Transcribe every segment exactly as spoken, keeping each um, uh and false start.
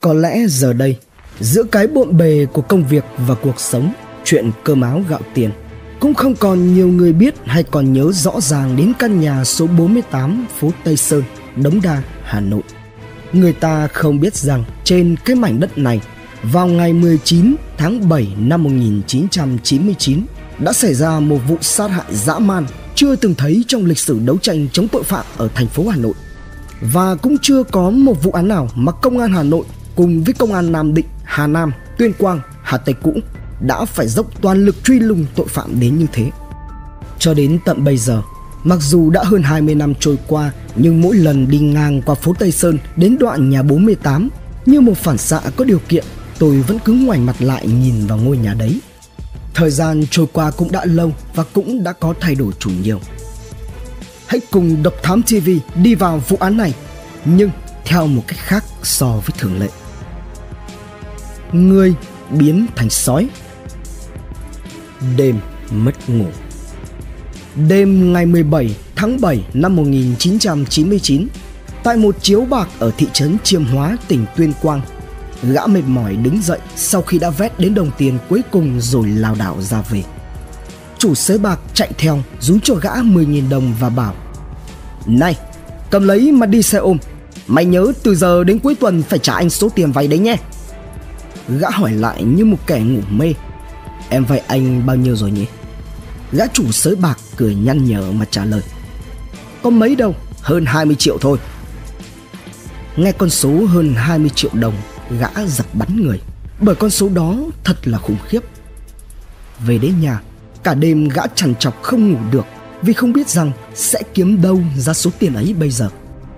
Có lẽ giờ đây, giữa cái bộn bề của công việc và cuộc sống, chuyện cơm áo gạo tiền, cũng không còn nhiều người biết hay còn nhớ rõ ràng đến căn nhà số bốn mươi tám phố Tây Sơn, Đống Đa, Hà Nội. Người ta không biết rằng trên cái mảnh đất này, vào ngày mười chín tháng bảy năm một nghìn chín trăm chín mươi chín, đã xảy ra một vụ sát hại dã man chưa từng thấy trong lịch sử đấu tranh chống tội phạm ở thành phố Hà Nội. Và cũng chưa có một vụ án nào mà công an Hà Nội cùng với công an Nam Định, Hà Nam, Tuyên Quang, Hà Tây cũ đã phải dốc toàn lực truy lùng tội phạm đến như thế. Cho đến tận bây giờ, mặc dù đã hơn hai mươi năm trôi qua, nhưng mỗi lần đi ngang qua phố Tây Sơn đến đoạn nhà bốn mươi tám, như một phản xạ có điều kiện, tôi vẫn cứ ngoảnh mặt lại nhìn vào ngôi nhà đấy. Thời gian trôi qua cũng đã lâu và cũng đã có thay đổi chủ nhiều. Hãy cùng Độc Thám ti vi đi vào vụ án này, nhưng theo một cách khác so với thường lệ. Người biến thành sói. Đêm mất ngủ. Đêm ngày mười bảy tháng bảy năm một nghìn chín trăm chín mươi chín, tại một chiếu bạc ở thị trấn Chiêm Hóa, tỉnh Tuyên Quang, gã mệt mỏi đứng dậy sau khi đã vét đến đồng tiền cuối cùng rồi lảo đảo ra về. Chủ sới bạc chạy theo rúi cho gã mười nghìn đồng và bảo: "Này, cầm lấy mà đi xe ôm. Mày nhớ từ giờ đến cuối tuần phải trả anh số tiền vay đấy nhé." Gã hỏi lại như một kẻ ngủ mê: "Em vay anh bao nhiêu rồi nhỉ?" Gã chủ sới bạc cười nhăn nhở mà trả lời: "Có mấy đâu, hơn hai mươi triệu thôi." Nghe con số hơn hai mươi triệu đồng, gã giật bắn người, bởi con số đó thật là khủng khiếp. Về đến nhà, cả đêm gã trằn trọc không ngủ được, vì không biết rằng sẽ kiếm đâu ra số tiền ấy bây giờ.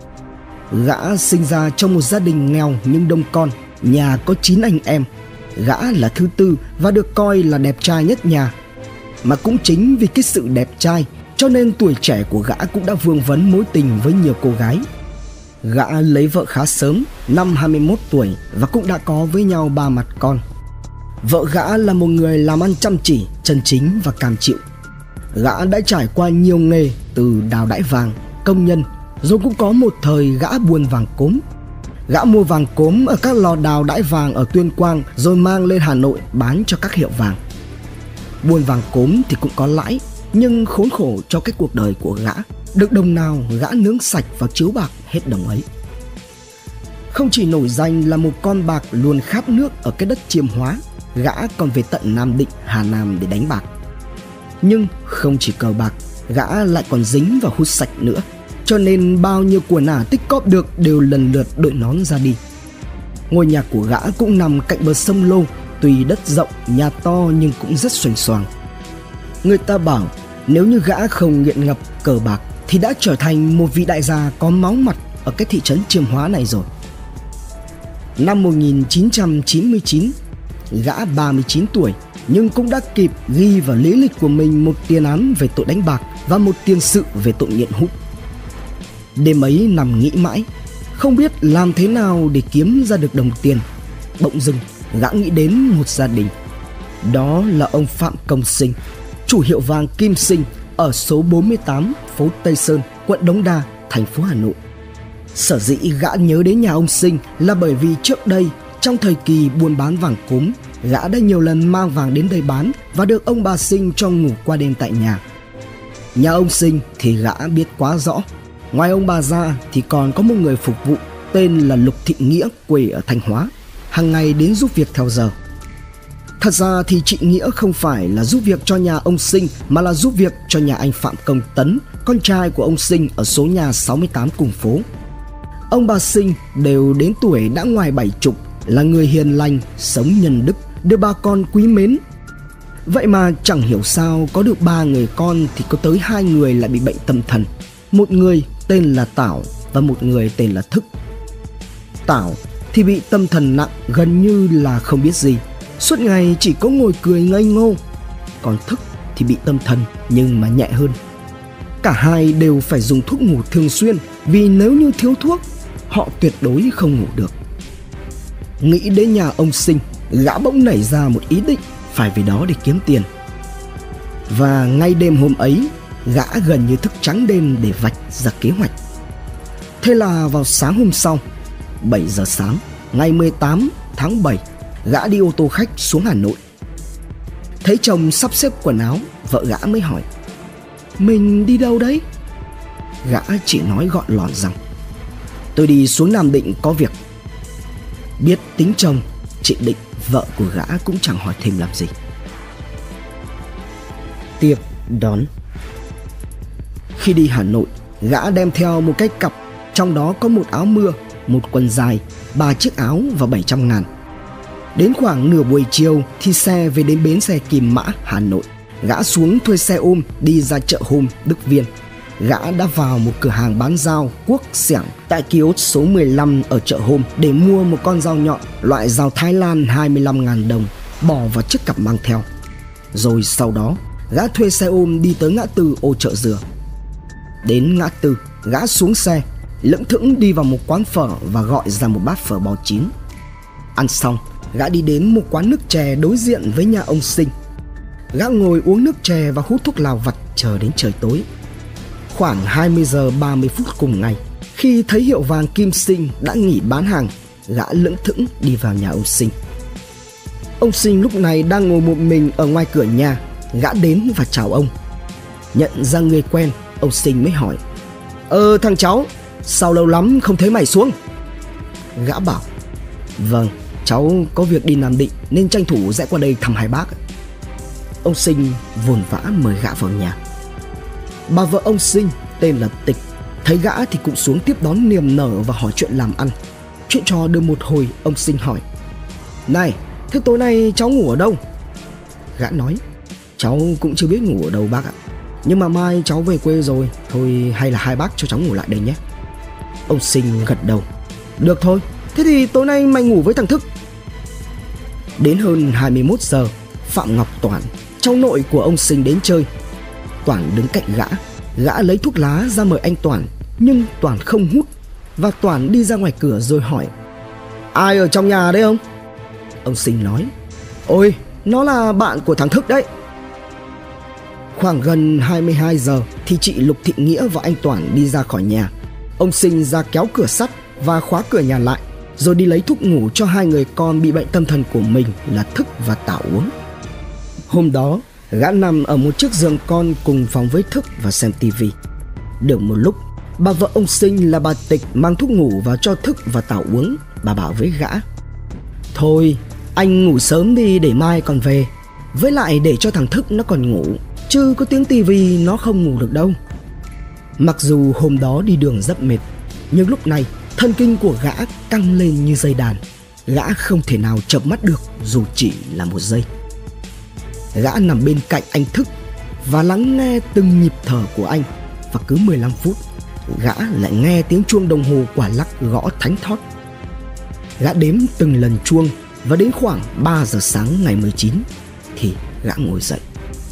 Gã sinh ra trong một gia đình nghèo nhưng đông con, nhà có chín anh em. Gã là thứ tư và được coi là đẹp trai nhất nhà. Mà cũng chính vì cái sự đẹp trai cho nên tuổi trẻ của gã cũng đã vương vấn mối tình với nhiều cô gái. Gã lấy vợ khá sớm, năm hai mươi mốt tuổi, và cũng đã có với nhau ba mặt con. Vợ gã là một người làm ăn chăm chỉ, chân chính và cam chịu. Gã đã trải qua nhiều nghề, từ đào đãi vàng, công nhân, rồi cũng có một thời gã buôn vàng cốm. Gã mua vàng cốm ở các lò đào đãi vàng ở Tuyên Quang rồi mang lên Hà Nội bán cho các hiệu vàng. Buôn vàng cốm thì cũng có lãi, nhưng khốn khổ cho cái cuộc đời của gã. Được đồng nào gã nướng sạch vào chiếu bạc hết đồng ấy. Không chỉ nổi danh là một con bạc luôn khát nước ở cái đất Chiêm Hóa, gã còn về tận Nam Định, Hà Nam để đánh bạc. Nhưng không chỉ cờ bạc, gã lại còn dính và hút sạch nữa, cho nên bao nhiêu của nả tích cóp được đều lần lượt đội nón ra đi. Ngôi nhà của gã cũng nằm cạnh bờ sông Lô, tuy đất rộng, nhà to nhưng cũng rất xoành xoàng. Người ta bảo nếu như gã không nghiện ngập cờ bạc thì đã trở thành một vị đại gia có máu mặt ở cái thị trấn Chiêm Hóa này rồi. Năm một nghìn chín trăm chín mươi chín, gã ba mươi chín tuổi nhưng cũng đã kịp ghi vào lý lịch của mình một tiền án về tội đánh bạc và một tiền sự về tội nghiện hút. Đêm ấy nằm nghĩ mãi, không biết làm thế nào để kiếm ra được đồng tiền. Bỗng dưng gã nghĩ đến một gia đình. Đó là ông Phạm Công Sinh, chủ hiệu vàng Kim Sinh ở số bốn mươi tám phố Tây Sơn, quận Đống Đa, thành phố Hà Nội. Sở dĩ gã nhớ đến nhà ông Sinh là bởi vì trước đây, trong thời kỳ buôn bán vàng cốm, gã đã nhiều lần mang vàng đến đây bán và được ông bà Sinh cho ngủ qua đêm tại nhà. Nhà ông Sinh thì gã biết quá rõ. Ngoài ông bà ra thì còn có một người phục vụ tên là Lục Thị Nghĩa, quê ở Thanh Hóa, hàng ngày đến giúp việc theo giờ. Thật ra thì chị Nghĩa không phải là giúp việc cho nhà ông Sinh, mà là giúp việc cho nhà anh Phạm Công Tấn, con trai của ông Sinh ở số nhà sáu mươi tám cùng phố. Ông bà Sinh đều đến tuổi đã ngoài bảy chục, là người hiền lành, sống nhân đức, được bà con quý mến. Vậy mà chẳng hiểu sao có được ba người con thì có tới hai người lại bị bệnh tâm thần. Một người tên là Tảo và một người tên là Thức. Tảo thì bị tâm thần nặng, gần như là không biết gì, suốt ngày chỉ có ngồi cười ngây ngô. Còn Thức thì bị tâm thần nhưng mà nhẹ hơn. Cả hai đều phải dùng thuốc ngủ thường xuyên, vì nếu như thiếu thuốc, họ tuyệt đối không ngủ được. Nghĩ đến nhà ông Sinh, gã bỗng nảy ra một ý định phải về đó để kiếm tiền. Và ngay đêm hôm ấy, gã gần như thức trắng đêm để vạch ra kế hoạch. Thế là vào sáng hôm sau, bảy giờ sáng, ngày mười tám tháng bảy, gã đi ô tô khách xuống Hà Nội. Thấy chồng sắp xếp quần áo, vợ gã mới hỏi: "Mình đi đâu đấy?" Gã chỉ nói gọn lọn rằng: "Tôi đi xuống Nam Định có việc." Biết tính chồng, chị Định, vợ của gã cũng chẳng hỏi thêm làm gì. Tiếp đón. Khi đi Hà Nội, gã đem theo một cái cặp, trong đó có một áo mưa, một quần dài, ba chiếc áo và bảy trăm ngàn. Đến khoảng nửa buổi chiều thì xe về đến bến xe Kim Mã, Hà Nội. Gã xuống thuê xe ôm đi ra chợ hôm Đức Viên. Gã đã vào một cửa hàng bán dao Quốc Xẻng tại kiosk số mười lăm ở chợ hôm để mua một con dao nhọn loại dao Thái Lan hai mươi lăm nghìn đồng, bỏ vào chiếc cặp mang theo. Rồi sau đó, gã thuê xe ôm đi tới ngã tư Ô Chợ Dừa. Đến ngã tư, gã xuống xe, lững thững đi vào một quán phở và gọi ra một bát phở bò chín. Ăn xong, gã đi đến một quán nước chè đối diện với nhà ông Sinh. Gã ngồi uống nước chè và hút thuốc lào vặt chờ đến trời tối. Khoảng hai mươi giờ ba mươi phút cùng ngày, khi thấy hiệu vàng Kim Sinh đã nghỉ bán hàng, gã lững thững đi vào nhà ông Sinh. Ông Sinh lúc này đang ngồi một mình ở ngoài cửa nhà. Gã đến và chào ông. Nhận ra người quen, ông Sinh mới hỏi: "Ờ thằng cháu, sao lâu lắm không thấy mày xuống?" Gã bảo: "Vâng, cháu có việc đi Nam Định nên tranh thủ rẽ qua đây thăm hai bác." Ông Sinh vồn vã mời gã vào nhà. Bà vợ ông Sinh tên là Tịch thấy gã thì cũng xuống tiếp đón niềm nở và hỏi chuyện làm ăn. Chuyện trò được một hồi, ông Sinh hỏi: "Này, thế tối nay cháu ngủ ở đâu?" Gã nói: "Cháu cũng chưa biết ngủ ở đâu bác ạ, nhưng mà mai cháu về quê rồi, thôi hay là hai bác cho cháu ngủ lại đây nhé." Ông Sinh gật đầu: "Được thôi, thế thì tối nay mày ngủ với thằng Thức." Đến hơn hai mươi mốt giờ, Phạm Ngọc Toản, cháu nội của ông Sinh đến chơi. Toản đứng cạnh gã. Gã lấy thuốc lá ra mời anh Toản, nhưng Toản không hút. Và Toản đi ra ngoài cửa rồi hỏi: "Ai ở trong nhà đấy không?" Ông Sinh nói: "Ôi, nó là bạn của thằng Thức đấy." Khoảng gần hai mươi hai giờ thì chị Lục Thị Nghĩa và anh Toản đi ra khỏi nhà. Ông Sinh ra kéo cửa sắt và khóa cửa nhà lại, rồi đi lấy thuốc ngủ cho hai người con bị bệnh tâm thần của mình là Thức và Tảo uống. Hôm đó, gã nằm ở một chiếc giường con cùng phòng với Thức và xem tivi. Được một lúc, bà vợ ông Sinh là bà Tịch mang thuốc ngủ vào cho Thức và Tảo uống. Bà bảo với gã: "Thôi, anh ngủ sớm đi để mai còn về. Với lại để cho thằng Thức nó còn ngủ, chứ có tiếng tivi nó không ngủ được đâu." Mặc dù hôm đó đi đường rất mệt, nhưng lúc này thần kinh của gã căng lên như dây đàn. Gã không thể nào chợp mắt được dù chỉ là một giây. Gã nằm bên cạnh anh Thức và lắng nghe từng nhịp thở của anh. Và cứ mười lăm phút, gã lại nghe tiếng chuông đồng hồ quả lắc gõ thánh thót. Gã đếm từng lần chuông, và đến khoảng ba giờ sáng ngày mười chín thì gã ngồi dậy.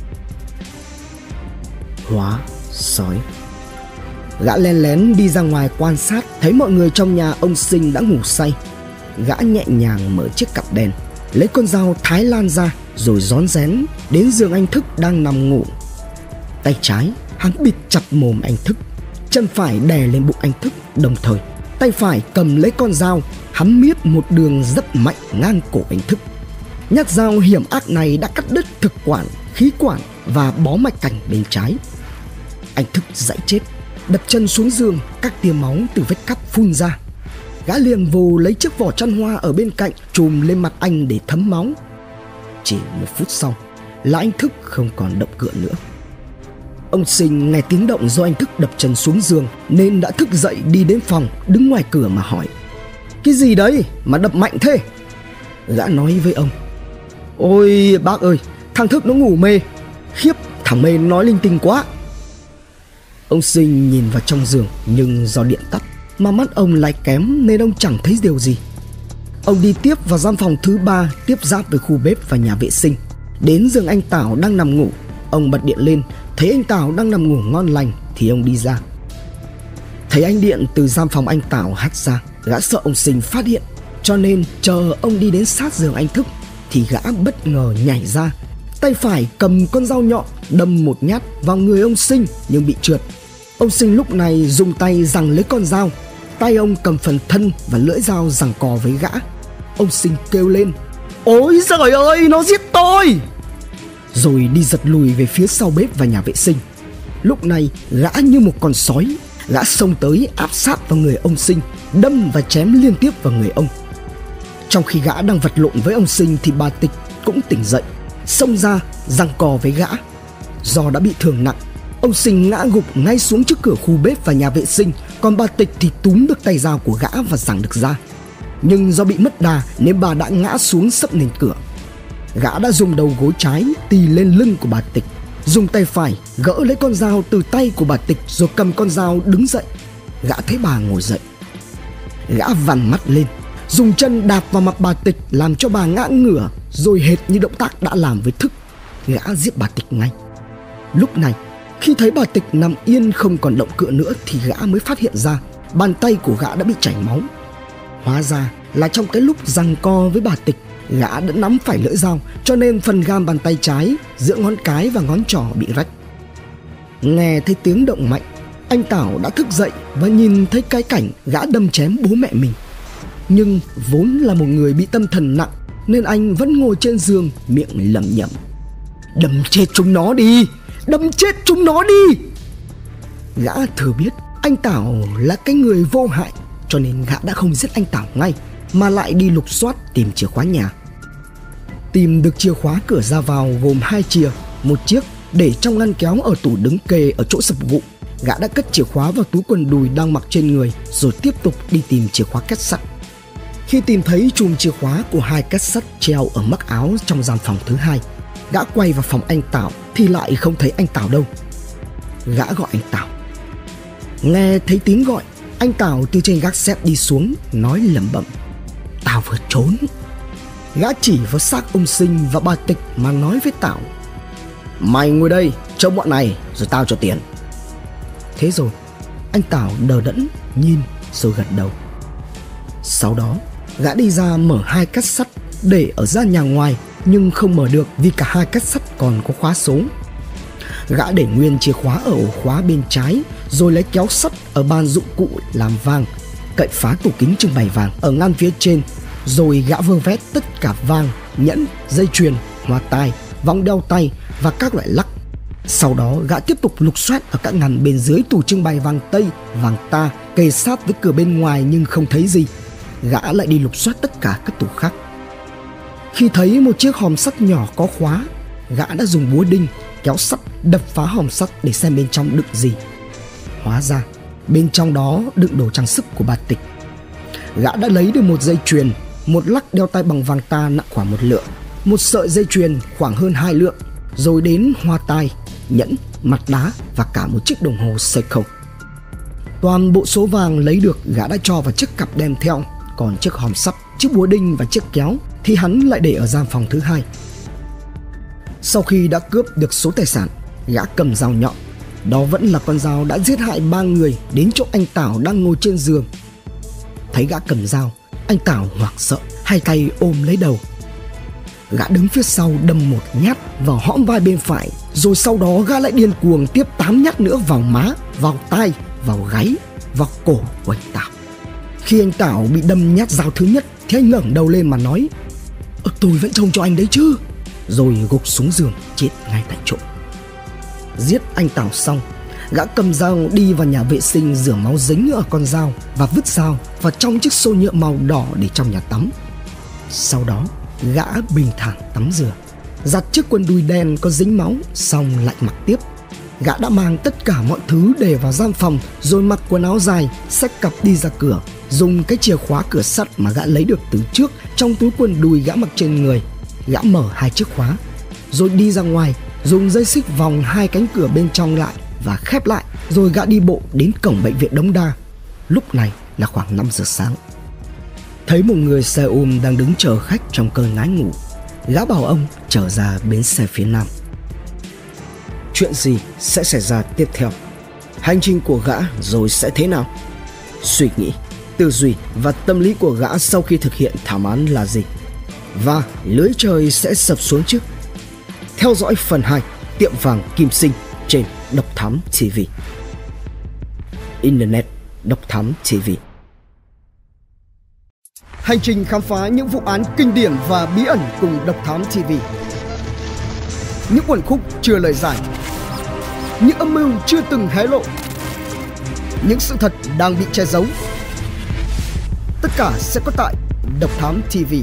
Hóa sói. Gã len lén đi ra ngoài quan sát, thấy mọi người trong nhà ông Sinh đã ngủ say. Gã nhẹ nhàng mở chiếc cặp đèn, lấy con dao Thái Lan ra, rồi rón rén đến giường anh Thức đang nằm ngủ. Tay trái hắn bịt chặt mồm anh Thức, chân phải đè lên bụng anh Thức, đồng thời tay phải cầm lấy con dao. Hắn miết một đường rất mạnh ngang cổ anh Thức. Nhát dao hiểm ác này đã cắt đứt thực quản, khí quản và bó mạch cảnh bên trái. Anh Thức giãy chết, đập chân xuống giường, các tia máu từ vết cắt phun ra. Gã liền vồ lấy chiếc vỏ chăn hoa ở bên cạnh chùm lên mặt anh để thấm máu. Chỉ một phút sau là anh Thức không còn động cựa nữa. Ông Sinh nghe tiếng động do anh Thức đập chân xuống giường nên đã thức dậy đi đến phòng, đứng ngoài cửa mà hỏi: "Cái gì đấy mà đập mạnh thế?" Gã nói với ông: "Ôi bác ơi, thằng Thức nó ngủ mê. Khiếp, thằng mê nói linh tinh quá." Ông Sinh nhìn vào trong giường, nhưng do điện tắt mà mắt ông lại kém nên ông chẳng thấy điều gì. Ông đi tiếp vào gian phòng thứ ba, tiếp giáp với khu bếp và nhà vệ sinh. Đến giường anh Tảo đang nằm ngủ, ông bật điện lên, thấy anh Tảo đang nằm ngủ ngon lành thì ông đi ra. Thấy ánh điện từ gian phòng anh Tảo hắt ra, gã sợ ông Sinh phát hiện, cho nên chờ ông đi đến sát giường anh Thức thì gã bất ngờ nhảy ra, tay phải cầm con dao nhọn đâm một nhát vào người ông Sinh nhưng bị trượt. Ông Sinh lúc này dùng tay giằng lấy con dao, tay ông cầm phần thân và lưỡi dao giằng co với gã. Ông Sinh kêu lên: "Ôi giời ơi, nó giết tôi!" Rồi đi giật lùi về phía sau bếp và nhà vệ sinh. Lúc này gã như một con sói, gã xông tới áp sát vào người ông Sinh, đâm và chém liên tiếp vào người ông. Trong khi gã đang vật lộn với ông Sinh thì bà Tịch cũng tỉnh dậy, xông ra giằng co với gã. Do đã bị thương nặng, ông Sinh ngã gục ngay xuống trước cửa khu bếp và nhà vệ sinh, còn bà Tịch thì túm được tay dao của gã và giằng được ra. Nhưng do bị mất đà nên bà đã ngã xuống sấp nền cửa. Gã đã dùng đầu gối trái tì lên lưng của bà Tịch, dùng tay phải gỡ lấy con dao từ tay của bà Tịch rồi cầm con dao đứng dậy. Gã thấy bà ngồi dậy, gã vằn mắt lên, dùng chân đạp vào mặt bà Tịch làm cho bà ngã ngửa, rồi hệt như động tác đã làm với Thức, gã giết bà Tịch ngay. Lúc này, khi thấy bà Tịch nằm yên không còn động cựa nữa thì gã mới phát hiện ra bàn tay của gã đã bị chảy máu. Hóa ra là trong cái lúc giằng co với bà Tịch, gã đã nắm phải lưỡi dao, cho nên phần gam bàn tay trái giữa ngón cái và ngón trỏ bị rách. Nghe thấy tiếng động mạnh, anh Tảo đã thức dậy và nhìn thấy cái cảnh gã đâm chém bố mẹ mình. Nhưng vốn là một người bị tâm thần nặng nên anh vẫn ngồi trên giường miệng lẩm nhẩm: "Đâm chết chúng nó đi, đâm chết chúng nó đi." Gã thừa biết anh Tảo là cái người vô hại, cho nên gã đã không giết anh Tảo ngay, mà lại đi lục soát tìm chìa khóa nhà. Tìm được chìa khóa cửa ra vào gồm hai chìa, một chiếc để trong ngăn kéo ở tủ đứng kề ở chỗ sập gụ. Gã đã cất chìa khóa vào túi quần đùi đang mặc trên người, rồi tiếp tục đi tìm chìa khóa két sắt. Khi tìm thấy chùm chìa khóa của hai két sắt treo ở mắc áo trong gian phòng thứ hai, gã quay vào phòng anh Tảo thì lại không thấy anh Tảo đâu. Gã gọi anh Tảo. Nghe thấy tiếng gọi, anh Tảo từ trên gác xếp đi xuống, nói lẩm bẩm: "Tao vừa trốn." Gã chỉ vào xác ông Sinh và bà Tịch mà nói với Tảo: "Mày ngồi đây trông bọn này rồi tao cho tiền." Thế rồi anh Tảo đờ đẫn nhìn rồi gật đầu. Sau đó gã đi ra mở hai két sắt để ở gian nhà ngoài, nhưng không mở được vì cả hai két sắt còn có khóa số. Gã để nguyên chìa khóa ở ổ khóa bên trái, rồi lấy kéo sắt ở bàn dụng cụ làm vàng, cậy phá tủ kính trưng bày vàng ở ngăn phía trên, rồi gã vơ vét tất cả vàng, nhẫn, dây chuyền, hoa tai, vòng đeo tay và các loại lắc. Sau đó gã tiếp tục lục soát ở các ngăn bên dưới tủ trưng bày vàng Tây, vàng ta kề sát với cửa bên ngoài nhưng không thấy gì. Gã lại đi lục soát tất cả các tủ khác. Khi thấy một chiếc hòm sắt nhỏ có khóa, gã đã dùng búa đinh, kéo sắt đập phá hòm sắt để xem bên trong đựng gì. Hóa ra bên trong đó đựng đồ trang sức của bà Tịch. Gã đã lấy được một dây chuyền, một lắc đeo tay bằng vàng ta nặng khoảng một lượng, một sợi dây chuyền khoảng hơn hai lượng, rồi đến hoa tai, nhẫn, mặt đá và cả một chiếc đồng hồ Seiko. Toàn bộ số vàng lấy được gã đã cho vào chiếc cặp đem theo, còn chiếc hòm sắt, chiếc búa đinh và chiếc kéo thì hắn lại để ở gian phòng thứ hai. Sau khi đã cướp được số tài sản, gã cầm dao nhọn, đó vẫn là con dao đã giết hại ba người, đến chỗ anh Tảo đang ngồi trên giường. Thấy gã cầm dao, anh Tảo hoảng sợ, hai tay ôm lấy đầu. Gã đứng phía sau đâm một nhát vào hõm vai bên phải, rồi sau đó gã lại điên cuồng tiếp tám nhát nữa vào má, vào tai, vào gáy, vào cổ của anh Tảo. Khi anh Tảo bị đâm nhát dao thứ nhất thì anh ngẩng đầu lên mà nói: "Ờ, tôi vẫn trông cho anh đấy chứ." Rồi gục xuống giường chết ngay tại chỗ. Giết anh Tảo xong, gã cầm dao đi vào nhà vệ sinh rửa máu dính ở con dao và vứt dao vào trong chiếc xô nhựa màu đỏ để trong nhà tắm. Sau đó gã bình thản tắm rửa, giặt chiếc quần đùi đen có dính máu xong lại mặc tiếp. Gã đã mang tất cả mọi thứ để vào gian phòng, rồi mặc quần áo dài, xách cặp đi ra cửa, dùng cái chìa khóa cửa sắt mà gã lấy được từ trước trong túi quần đùi gã mặc trên người. Gã mở hai chiếc khóa, rồi đi ra ngoài, dùng dây xích vòng hai cánh cửa bên trong lại và khép lại, rồi gã đi bộ đến cổng bệnh viện Đống Đa. Lúc này là khoảng năm giờ sáng. Thấy một người xe ôm đang đứng chờ khách trong cơn ngái ngủ, gã bảo ông trở ra bến xe phía nam. Chuyện gì sẽ xảy ra tiếp theo? Hành trình của gã rồi sẽ thế nào? Suy nghĩ, tư duy và tâm lý của gã sau khi thực hiện thảm án là gì? Và lưới trời sẽ sập xuống trước. Theo dõi phần hai Tiệm vàng Kim Sinh trên Độc Thám ti vi. Internet Độc Thám ti vi. Hành trình khám phá những vụ án kinh điển và bí ẩn cùng Độc Thám ti vi. Những uẩn khúc chưa lời giải, những âm mưu chưa từng hé lộ, những sự thật đang bị che giấu. Tất cả sẽ có tại Độc Thám ti vi.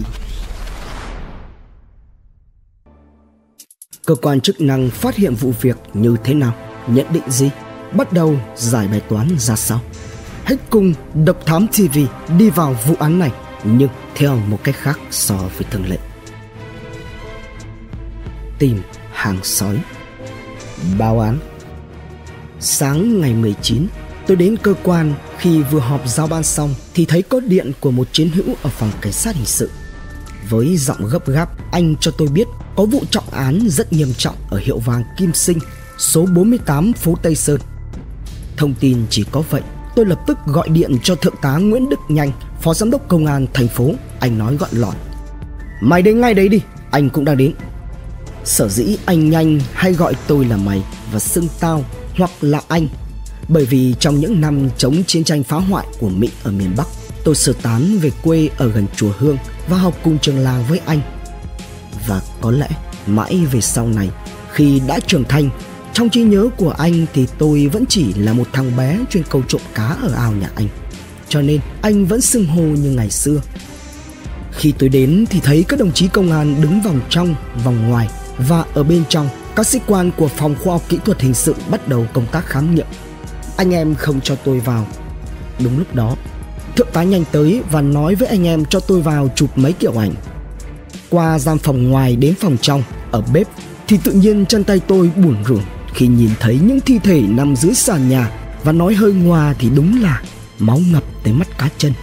Cơ quan chức năng phát hiện vụ việc như thế nào? Nhận định gì? Bắt đầu giải bài toán ra sao? Hãy cùng Độc Thám ti vi đi vào vụ án này, nhưng theo một cách khác so với thường lệ. Tìm hàng sói. Báo án. Sáng ngày mười chín, tôi đến cơ quan. Khi vừa họp giao ban xong thì thấy có điện của một chiến hữu ở phòng cảnh sát hình sự. Với giọng gấp gáp, anh cho tôi biết có vụ trọng án rất nghiêm trọng ở hiệu vàng Kim Sinh, số bốn mươi tám phố Tây Sơn. Thông tin chỉ có vậy, tôi lập tức gọi điện cho Thượng tá Nguyễn Đức Nhanh, Phó Giám đốc Công an thành phố. Anh nói gọn lọt: "Mày đến ngay đấy đi, anh cũng đang đến." Sở dĩ anh Nhanh hay gọi tôi là mày và xưng tao hoặc là anh, bởi vì trong những năm chống chiến tranh phá hoại của Mỹ ở miền Bắc, tôi sơ tán về quê ở gần chùa Hương và học cùng trường làng với anh. Và có lẽ mãi về sau này, khi đã trưởng thành, trong trí nhớ của anh thì tôi vẫn chỉ là một thằng bé chuyên câu trộm cá ở ao nhà anh, cho nên anh vẫn xưng hô như ngày xưa. Khi tôi đến thì thấy các đồng chí công an đứng vòng trong, vòng ngoài, và ở bên trong, các sĩ quan của phòng khoa học kỹ thuật hình sự bắt đầu công tác khám nghiệm. Anh em không cho tôi vào. Đúng lúc đó, Thượng tá Nhanh tới và nói với anh em cho tôi vào chụp mấy kiểu ảnh. Qua gian phòng ngoài đến phòng trong, ở bếp, thì tự nhiên chân tay tôi bủn rủn khi nhìn thấy những thi thể nằm dưới sàn nhà, và nói hơi ngoa thì đúng là máu ngập tới mắt cá chân.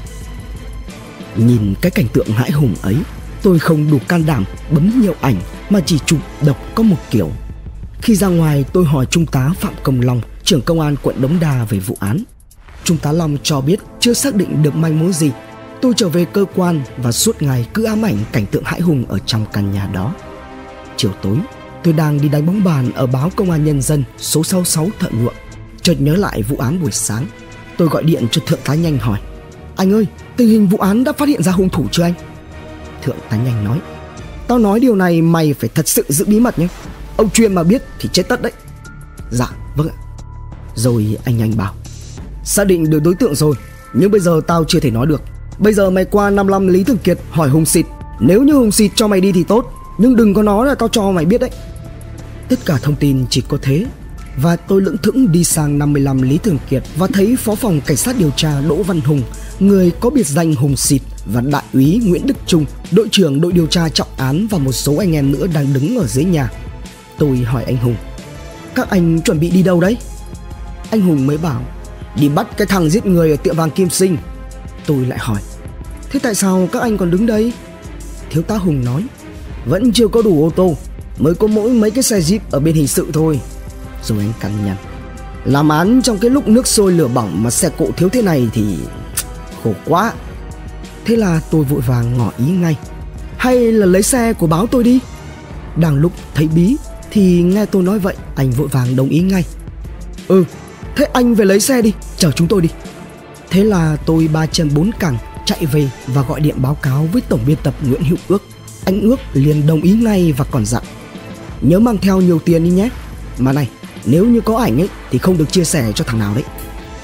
Nhìn cái cảnh tượng hãi hùng ấy, tôi không đủ can đảm bấm nhiều ảnh mà chỉ chụp độc có một kiểu. Khi ra ngoài, tôi hỏi Trung tá Phạm Công Long, trưởng công an quận Đống Đa về vụ án. Trung tá Long cho biết chưa xác định được manh mối gì. Tôi trở về cơ quan và suốt ngày cứ ám ảnh cảnh tượng hãi hùng ở trong căn nhà đó. Chiều tối, tôi đang đi đánh bóng bàn ở báo Công an Nhân dân số sáu mươi sáu Thợ Nhuộm, chợt nhớ lại vụ án buổi sáng. Tôi gọi điện cho Thượng tá Nhanh hỏi: "Anh ơi, tình hình vụ án đã phát hiện ra hung thủ chưa anh?" Thượng tá Nhanh nói: "Tao nói điều này mày phải thật sự giữ bí mật nhé. Ông Chuyên mà biết thì chết tất đấy." "Dạ, vâng ạ." Rồi anh Nhanh bảo: "Xác định được đối tượng rồi, nhưng bây giờ tao chưa thể nói được. Bây giờ mày qua năm mươi lăm Lý Thường Kiệt hỏi Hùng Xịt. Nếu như Hùng Xịt cho mày đi thì tốt, nhưng đừng có nói là tao cho mày biết đấy." Tất cả thông tin chỉ có thế, và tôi lững thững đi sang năm mươi lăm Lý Thường Kiệt và thấy Phó phòng Cảnh sát điều tra Đỗ Văn Hùng, người có biệt danh Hùng Xịt, và Đại úy Nguyễn Đức Trung, đội trưởng đội điều tra trọng án, và một số anh em nữa đang đứng ở dưới nhà. Tôi hỏi anh Hùng: "Các anh chuẩn bị đi đâu đấy?" Anh Hùng mới bảo: "Đi bắt cái thằng giết người ở tiệm vàng Kim Sinh." Tôi lại hỏi: "Thế tại sao các anh còn đứng đây?" Thiếu tá Hùng nói: "Vẫn chưa có đủ ô tô, mới có mỗi mấy cái xe Jeep ở bên hình sự thôi." Rồi anh căn nhằn: "Làm án trong cái lúc nước sôi lửa bỏng mà xe cộ thiếu thế này thì khổ quá." Thế là tôi vội vàng ngỏ ý ngay: "Hay là lấy xe của báo tôi đi." Đang lúc thấy bí thì nghe tôi nói vậy, anh vội vàng đồng ý ngay: "Ừ, thế anh về lấy xe đi, chở chúng tôi đi." Thế là tôi ba chân bốn cẳng chạy về và gọi điện báo cáo với tổng biên tập Nguyễn Hữu Ước. Anh Ước liền đồng ý ngay và còn dặn: "Nhớ mang theo nhiều tiền đi nhé. Mà này, nếu như có ảnh ấy thì không được chia sẻ cho thằng nào đấy."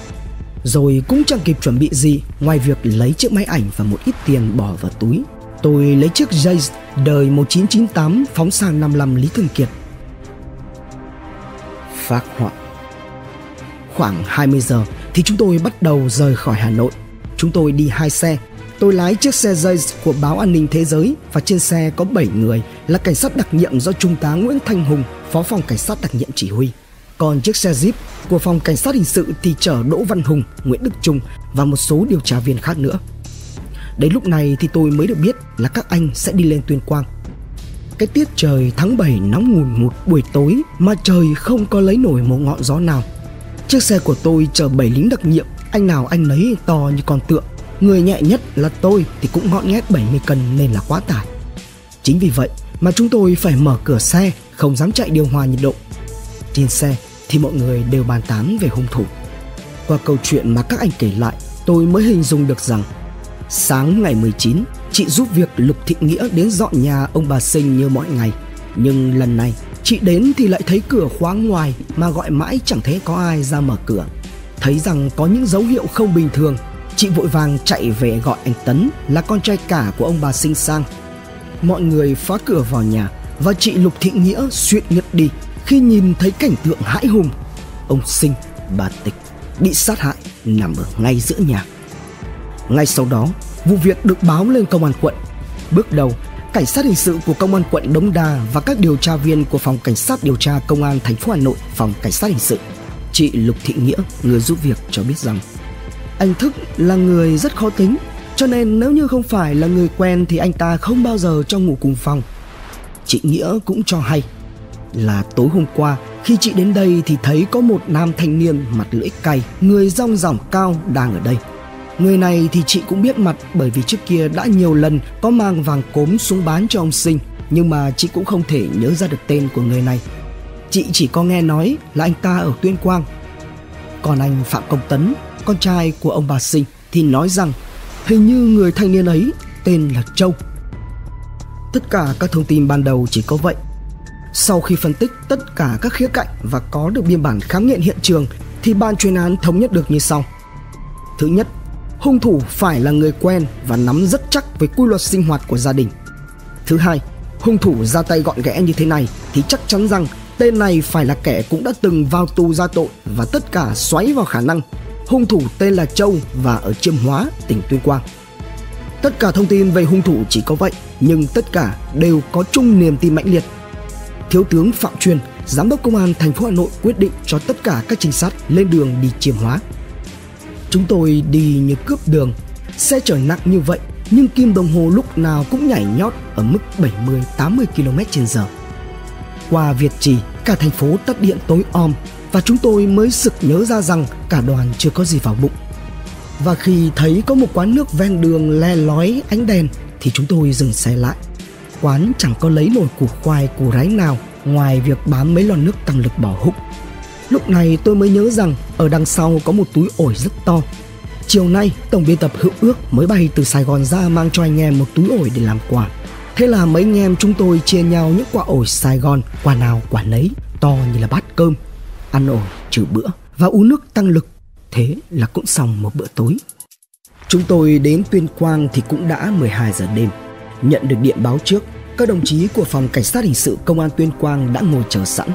Rồi cũng chẳng kịp chuẩn bị gì ngoài việc lấy chiếc máy ảnh và một ít tiền bỏ vào túi. Tôi lấy chiếc Jazz đời một chín chín tám phóng sang năm mươi lăm Lý Thường Kiệt. Phác họa. Khoảng hai mươi giờ thì chúng tôi bắt đầu rời khỏi Hà Nội. Chúng tôi đi hai xe. Tôi lái chiếc xe Jazz của báo An ninh Thế giới, và trên xe có bảy người là cảnh sát đặc nhiệm do Trung tá Nguyễn Thanh Hùng, Phó phòng Cảnh sát đặc nhiệm chỉ huy. Còn chiếc xe Jeep của phòng Cảnh sát hình sự thì chở Đỗ Văn Hùng, Nguyễn Đức Trung và một số điều tra viên khác nữa. Đến lúc này thì tôi mới được biết là các anh sẽ đi lên Tuyên Quang. Cái tiết trời tháng bảy nóng ngùn ngụt buổi tối mà trời không có lấy nổi một ngọn gió nào. Chiếc xe của tôi chở bảy lính đặc nhiệm, anh nào anh nấy to như con tượng. Người nhẹ nhất là tôi thì cũng ngọn nghét bảy mươi cân nên là quá tải. Chính vì vậy mà chúng tôi phải mở cửa xe, không dám chạy điều hòa nhiệt độ. Trên xe thì mọi người đều bàn tán về hung thủ. Qua câu chuyện mà các anh kể lại, tôi mới hình dung được rằng Sáng ngày mười chín, chị giúp việc Lục Thị Nghĩa đến dọn nhà ông bà Sinh như mọi ngày. Nhưng lần này, chị đến thì lại thấy cửa khóa ngoài mà gọi mãi chẳng thấy có ai ra mở cửa. Thấy rằng có những dấu hiệu không bình thường, chị vội vàng chạy về gọi anh Tấn là con trai cả của ông bà Sinh sang. Mọi người phá cửa vào nhà và chị Lục Thị Nghĩa suýt ngất đi khi nhìn thấy cảnh tượng hãi hùng. Ông Sinh, bà Tịch bị sát hại nằm ở ngay giữa nhà. Ngay sau đó, vụ việc được báo lên công an quận. Bước đầu, cảnh sát hình sự của công an quận Đống Đa và các điều tra viên của phòng cảnh sát điều tra công an thành phố Hà Nội, phòng cảnh sát hình sự, chị Lục Thị Nghĩa, người giúp việc cho biết rằng anh Thức là người rất khó tính, cho nên nếu như không phải là người quen thì anh ta không bao giờ cho ngủ cùng phòng. Chị Nghĩa cũng cho hay là tối hôm qua khi chị đến đây thì thấy có một nam thanh niên mặt lưỡi cay, người rong ròng cao đang ở đây. Người này thì chị cũng biết mặt bởi vì trước kia đã nhiều lần có mang vàng cốm xuống bán cho ông Sinh, nhưng mà chị cũng không thể nhớ ra được tên của người này. Chị chỉ có nghe nói là anh ta ở Tuyên Quang. Còn anh Phạm Công Tấn, con trai của ông bà Sinh, thì nói rằng hình như người thanh niên ấy tên là Châu. Tất cả các thông tin ban đầu chỉ có vậy. Sau khi phân tích tất cả các khía cạnh và có được biên bản khám nghiệm hiện trường thì ban chuyên án thống nhất được như sau. Thứ nhất, hung thủ phải là người quen và nắm rất chắc về quy luật sinh hoạt của gia đình. Thứ hai, hung thủ ra tay gọn ghẽ như thế này thì chắc chắn rằng tên này phải là kẻ cũng đã từng vào tù ra tội, và tất cả xoáy vào khả năng hung thủ tên là Châu và ở Chiêm Hóa, tỉnh Tuyên Quang. Tất cả thông tin về hung thủ chỉ có vậy, nhưng tất cả đều có chung niềm tin mãnh liệt. Thiếu tướng Phạm Chuyên, giám đốc công an thành phố Hà Nội quyết định cho tất cả các trinh sát lên đường đi Chiêm Hóa. Chúng tôi đi như cướp đường, xe chở nặng như vậy nhưng kim đồng hồ lúc nào cũng nhảy nhót ở mức bảy mươi tám mươi ki lô mét trên giờ. Qua Việt Trì, cả thành phố tắt điện tối om và chúng tôi mới sực nhớ ra rằng cả đoàn chưa có gì vào bụng. Và khi thấy có một quán nước ven đường le lói ánh đèn thì chúng tôi dừng xe lại. Quán chẳng có lấy nồi củ khoai củ ráy nào ngoài việc bán mấy lon nước tăng lực bỏ húc. Lúc này tôi mới nhớ rằng ở đằng sau có một túi ổi rất to. Chiều nay tổng biên tập Hữu Ước mới bay từ Sài Gòn ra mang cho anh em một túi ổi để làm quà. Thế là mấy anh em chúng tôi chia nhau những quả ổi Sài Gòn, quả nào quả nấy, to như là bát cơm. Ăn ổi trừ bữa và uống nước tăng lực. Thế là cũng xong một bữa tối. Chúng tôi đến Tuyên Quang thì cũng đã mười hai giờ đêm. Nhận được điện báo trước, các đồng chí của phòng cảnh sát hình sự công an Tuyên Quang đã ngồi chờ sẵn.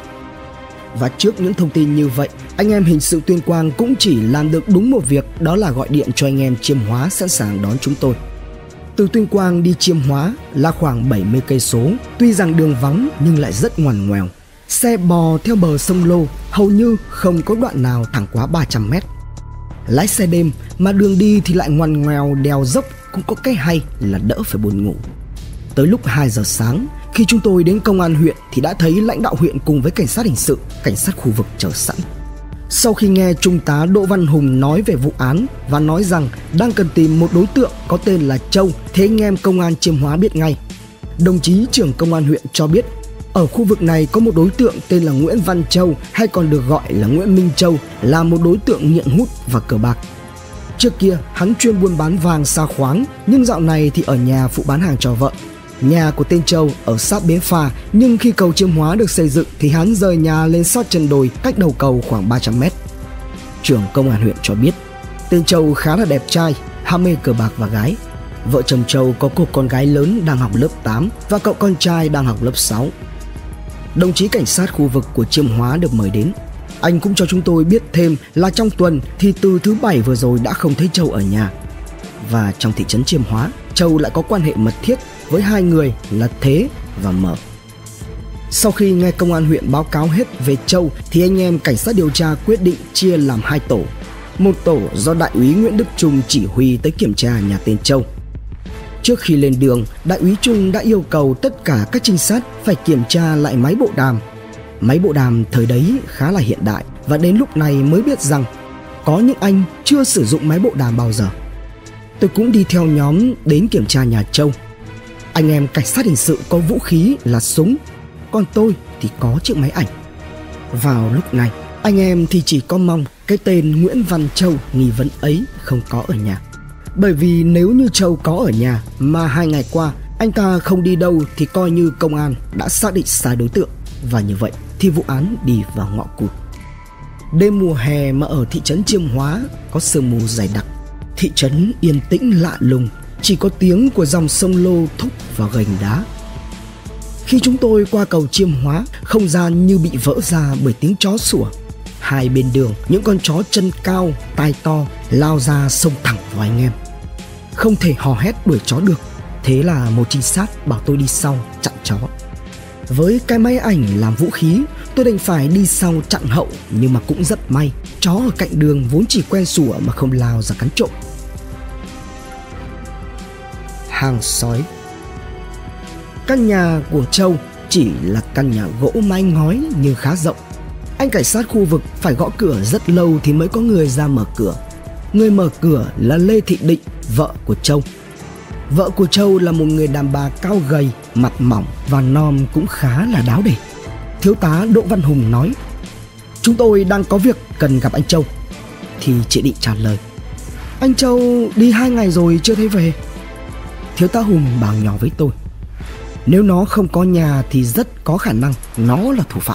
Và trước những thông tin như vậy, anh em hình sự Tuyên Quang cũng chỉ làm được đúng một việc, đó là gọi điện cho anh em Chiêm Hóa sẵn sàng đón chúng tôi. Từ Tuyên Quang đi Chiêm Hóa là khoảng bảy mươi cây số, tuy rằng đường vắng nhưng lại rất ngoằn ngoèo. Xe bò theo bờ sông Lô hầu như không có đoạn nào thẳng quá ba trăm mét. Lái xe đêm mà đường đi thì lại ngoằn ngoèo đèo dốc, cũng có cái hay là đỡ phải buồn ngủ. Tới lúc hai giờ sáng, khi chúng tôi đến công an huyện thì đã thấy lãnh đạo huyện cùng với cảnh sát hình sự, cảnh sát khu vực chờ sẵn. Sau khi nghe Trung tá Đỗ Văn Hùng nói về vụ án và nói rằng đang cần tìm một đối tượng có tên là Châu, thế anh em công an Chiêm Hóa biết ngay. Đồng chí trưởng công an huyện cho biết ở khu vực này có một đối tượng tên là Nguyễn Văn Châu, hay còn được gọi là Nguyễn Minh Châu, là một đối tượng nghiện hút và cờ bạc. Trước kia hắn chuyên buôn bán vàng sa khoáng, nhưng dạo này thì ở nhà phụ bán hàng cho vợ. Nhà của tên Châu ở sát bến phà, nhưng khi cầu Chiêm Hóa được xây dựng thì hắn rời nhà lên sát chân đồi cách đầu cầu khoảng ba trăm mét. Trưởng công an huyện cho biết tên Châu khá là đẹp trai, ham mê cờ bạc và gái. Vợ chồng Châu có cô con gái lớn đang học lớp tám và cậu con trai đang học lớp sáu. Đồng chí cảnh sát khu vực của Chiêm Hóa được mời đến. Anh cũng cho chúng tôi biết thêm là trong tuần thì từ thứ bảy vừa rồi đã không thấy Châu ở nhà. Và trong thị trấn Chiêm Hóa, Châu lại có quan hệ mật thiết với hai người là Thế và Mở. Sau khi nghe công an huyện báo cáo hết về Châu thì anh em cảnh sát điều tra quyết định chia làm hai tổ. Một tổ do đại úy Nguyễn Đức Trung chỉ huy tới kiểm tra nhà tên Châu. Trước khi lên đường, đại úy Trung đã yêu cầu tất cả các trinh sát phải kiểm tra lại máy bộ đàm. Máy bộ đàm thời đấy khá là hiện đại, và đến lúc này mới biết rằng có những anh chưa sử dụng máy bộ đàm bao giờ. Tôi cũng đi theo nhóm đến kiểm tra nhà Châu. Anh em cảnh sát hình sự có vũ khí là súng, còn tôi thì có chiếc máy ảnh. Vào lúc này, anh em thì chỉ có mong cái tên Nguyễn Văn Châu nghi vấn ấy không có ở nhà. Bởi vì nếu như Châu có ở nhà mà hai ngày qua anh ta không đi đâu thì coi như công an đã xác định sai đối tượng, và như vậy thì vụ án đi vào ngõ cụt. Đêm mùa hè mà ở thị trấn Chiêm Hóa có sương mù dày đặc. Thị trấn yên tĩnh lạ lùng, chỉ có tiếng của dòng sông Lô thúc vào gành đá. Khi chúng tôi qua cầu Chiêm Hóa, không gian như bị vỡ ra bởi tiếng chó sủa. Hai bên đường, những con chó chân cao, tai to lao ra xông thẳng vào anh em. Không thể hò hét đuổi chó được, thế là một trinh sát bảo tôi đi sau chặn chó. Với cái máy ảnh làm vũ khí, tôi đành phải đi sau chặn hậu, nhưng mà cũng rất may, chó ở cạnh đường vốn chỉ quen sủa mà không lao ra cắn trộm. Hang sói. Căn nhà của Châu chỉ là căn nhà gỗ mái ngói nhưng khá rộng. Anh cảnh sát khu vực phải gõ cửa rất lâu thì mới có người ra mở cửa. Người mở cửa là Lê Thị Định, vợ của Châu. Vợ của Châu là một người đàn bà cao gầy, mặt mỏng và nom cũng khá là đáo để. Thiếu tá Đỗ Văn Hùng nói: "Chúng tôi đang có việc cần gặp anh Châu." Thì chị Định trả lời: "Anh Châu đi hai ngày rồi chưa thấy về." Thiếu tá Hùng bảo nhỏ với tôi: "Nếu nó không có nhà thì rất có khả năng nó là thủ phạm."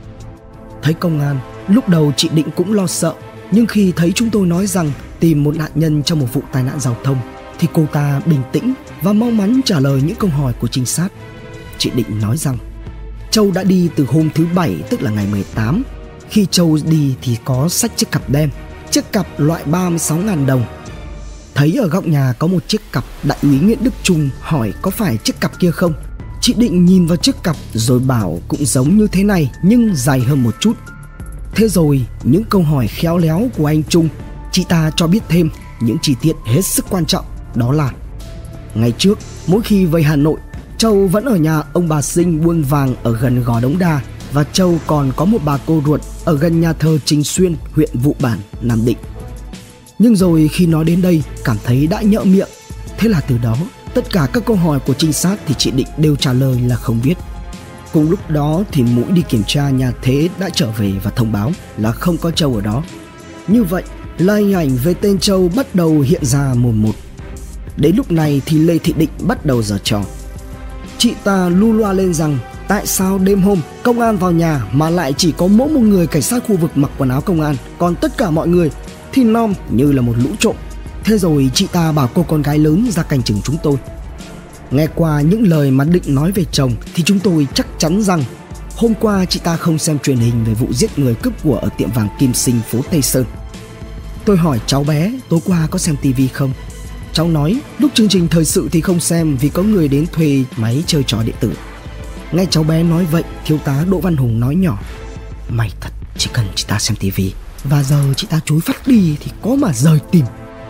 Thấy công an, lúc đầu chị Định cũng lo sợ, nhưng khi thấy chúng tôi nói rằng tìm một nạn nhân trong một vụ tai nạn giao thông thì cô ta bình tĩnh và mau mắn trả lời những câu hỏi của trinh sát. Chị Định nói rằng Châu đã đi từ hôm thứ Bảy, tức là ngày mười tám. Khi Châu đi thì có xách chiếc cặp đen, chiếc cặp loại ba mươi sáu nghìn đồng. Thấy ở góc nhà có một chiếc cặp, đại úy Nguyễn Đức Trung hỏi có phải chiếc cặp kia không. Chị Định nhìn vào chiếc cặp rồi bảo cũng giống như thế này nhưng dài hơn một chút. Thế rồi những câu hỏi khéo léo của anh Trung, chị ta cho biết thêm những chi tiết hết sức quan trọng, đó là ngày trước mỗi khi về Hà Nội, Châu vẫn ở nhà ông bà Sinh buôn vàng ở gần Gò Đống Đa, và Châu còn có một bà cô ruột ở gần nhà thờ Trình Xuyên, huyện Vụ Bản, Nam Định. Nhưng rồi khi nói đến đây cảm thấy đã nhỡ miệng. Thế là từ đó tất cả các câu hỏi của trinh sát thì chị Định đều trả lời là không biết. Cùng lúc đó thì mũi đi kiểm tra nhà Thế đã trở về và thông báo là không có Châu ở đó. Như vậy là hình ảnh về tên Châu bắt đầu hiện ra mồn một. Đến lúc này thì Lê Thị Định bắt đầu giở trò. Chị ta lu loa lên rằng tại sao đêm hôm công an vào nhà mà lại chỉ có mỗi một người cảnh sát khu vực mặc quần áo công an, còn tất cả mọi người thì nom như là một lũ trộm. Thế rồi chị ta bảo cô con gái lớn ra canh chừng chúng tôi. Nghe qua những lời mà Định nói về chồng thì chúng tôi chắc chắn rằng hôm qua chị ta không xem truyền hình về vụ giết người cướp của ở tiệm vàng Kim Sinh, phố Tây Sơn. Tôi hỏi cháu bé tối qua có xem tivi không. Cháu nói lúc chương trình thời sự thì không xem vì có người đến thuê máy chơi trò điện tử. Nghe cháu bé nói vậy, thiếu tá Đỗ Văn Hùng nói nhỏ: "May thật, chỉ cần chị ta xem tivi và giờ chị ta chối phát đi thì có mà rời tìm."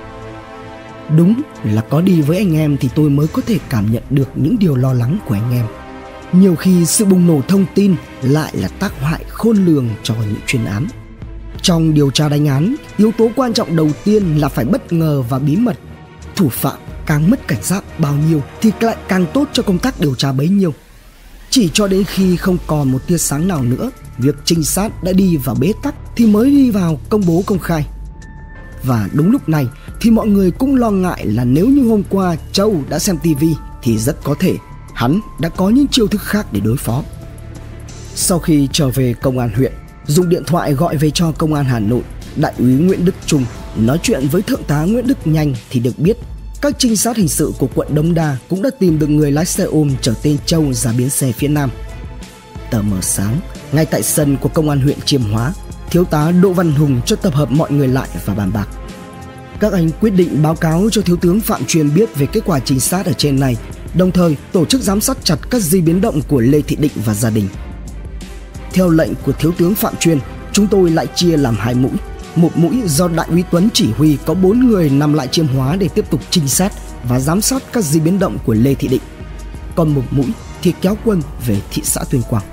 Đúng là có đi với anh em thì tôi mới có thể cảm nhận được những điều lo lắng của anh em. Nhiều khi sự bùng nổ thông tin lại là tác hại khôn lường cho những chuyên án. Trong điều tra đánh án, yếu tố quan trọng đầu tiên là phải bất ngờ và bí mật. Thủ phạm càng mất cảnh giác bao nhiêu thì lại càng tốt cho công tác điều tra bấy nhiêu. Chỉ cho đến khi không còn một tia sáng nào nữa, việc trinh sát đã đi vào bế tắc thì mới đi vào công bố công khai. Và đúng lúc này thì mọi người cũng lo ngại là nếu như hôm qua Châu đã xem tivi thì rất có thể hắn đã có những chiêu thức khác để đối phó. Sau khi trở về công an huyện, dùng điện thoại gọi về cho công an Hà Nội, đại úy Nguyễn Đức Trung nói chuyện với thượng tá Nguyễn Đức Nhanh thì được biết các trinh sát hình sự của quận Đống Đa cũng đã tìm được người lái xe ôm chở tên Châu ra bến xe phía Nam. Tờ mờ sáng, ngay tại sân của công an huyện Chiêm Hóa, thiếu tá Đỗ Văn Hùng cho tập hợp mọi người lại và bàn bạc. Các anh quyết định báo cáo cho thiếu tướng Phạm Truyền biết về kết quả trinh sát ở trên này, đồng thời tổ chức giám sát chặt các di biến động của Lê Thị Định và gia đình. Theo lệnh của thiếu tướng Phạm Truyền, chúng tôi lại chia làm hai mũi. Một mũi do đại úy Tuấn chỉ huy có bốn người nằm lại Chiêm Hóa để tiếp tục trinh sát và giám sát các di biến động của Lê Thị Định. Còn một mũi thì kéo quân về thị xã Tuyên Quang.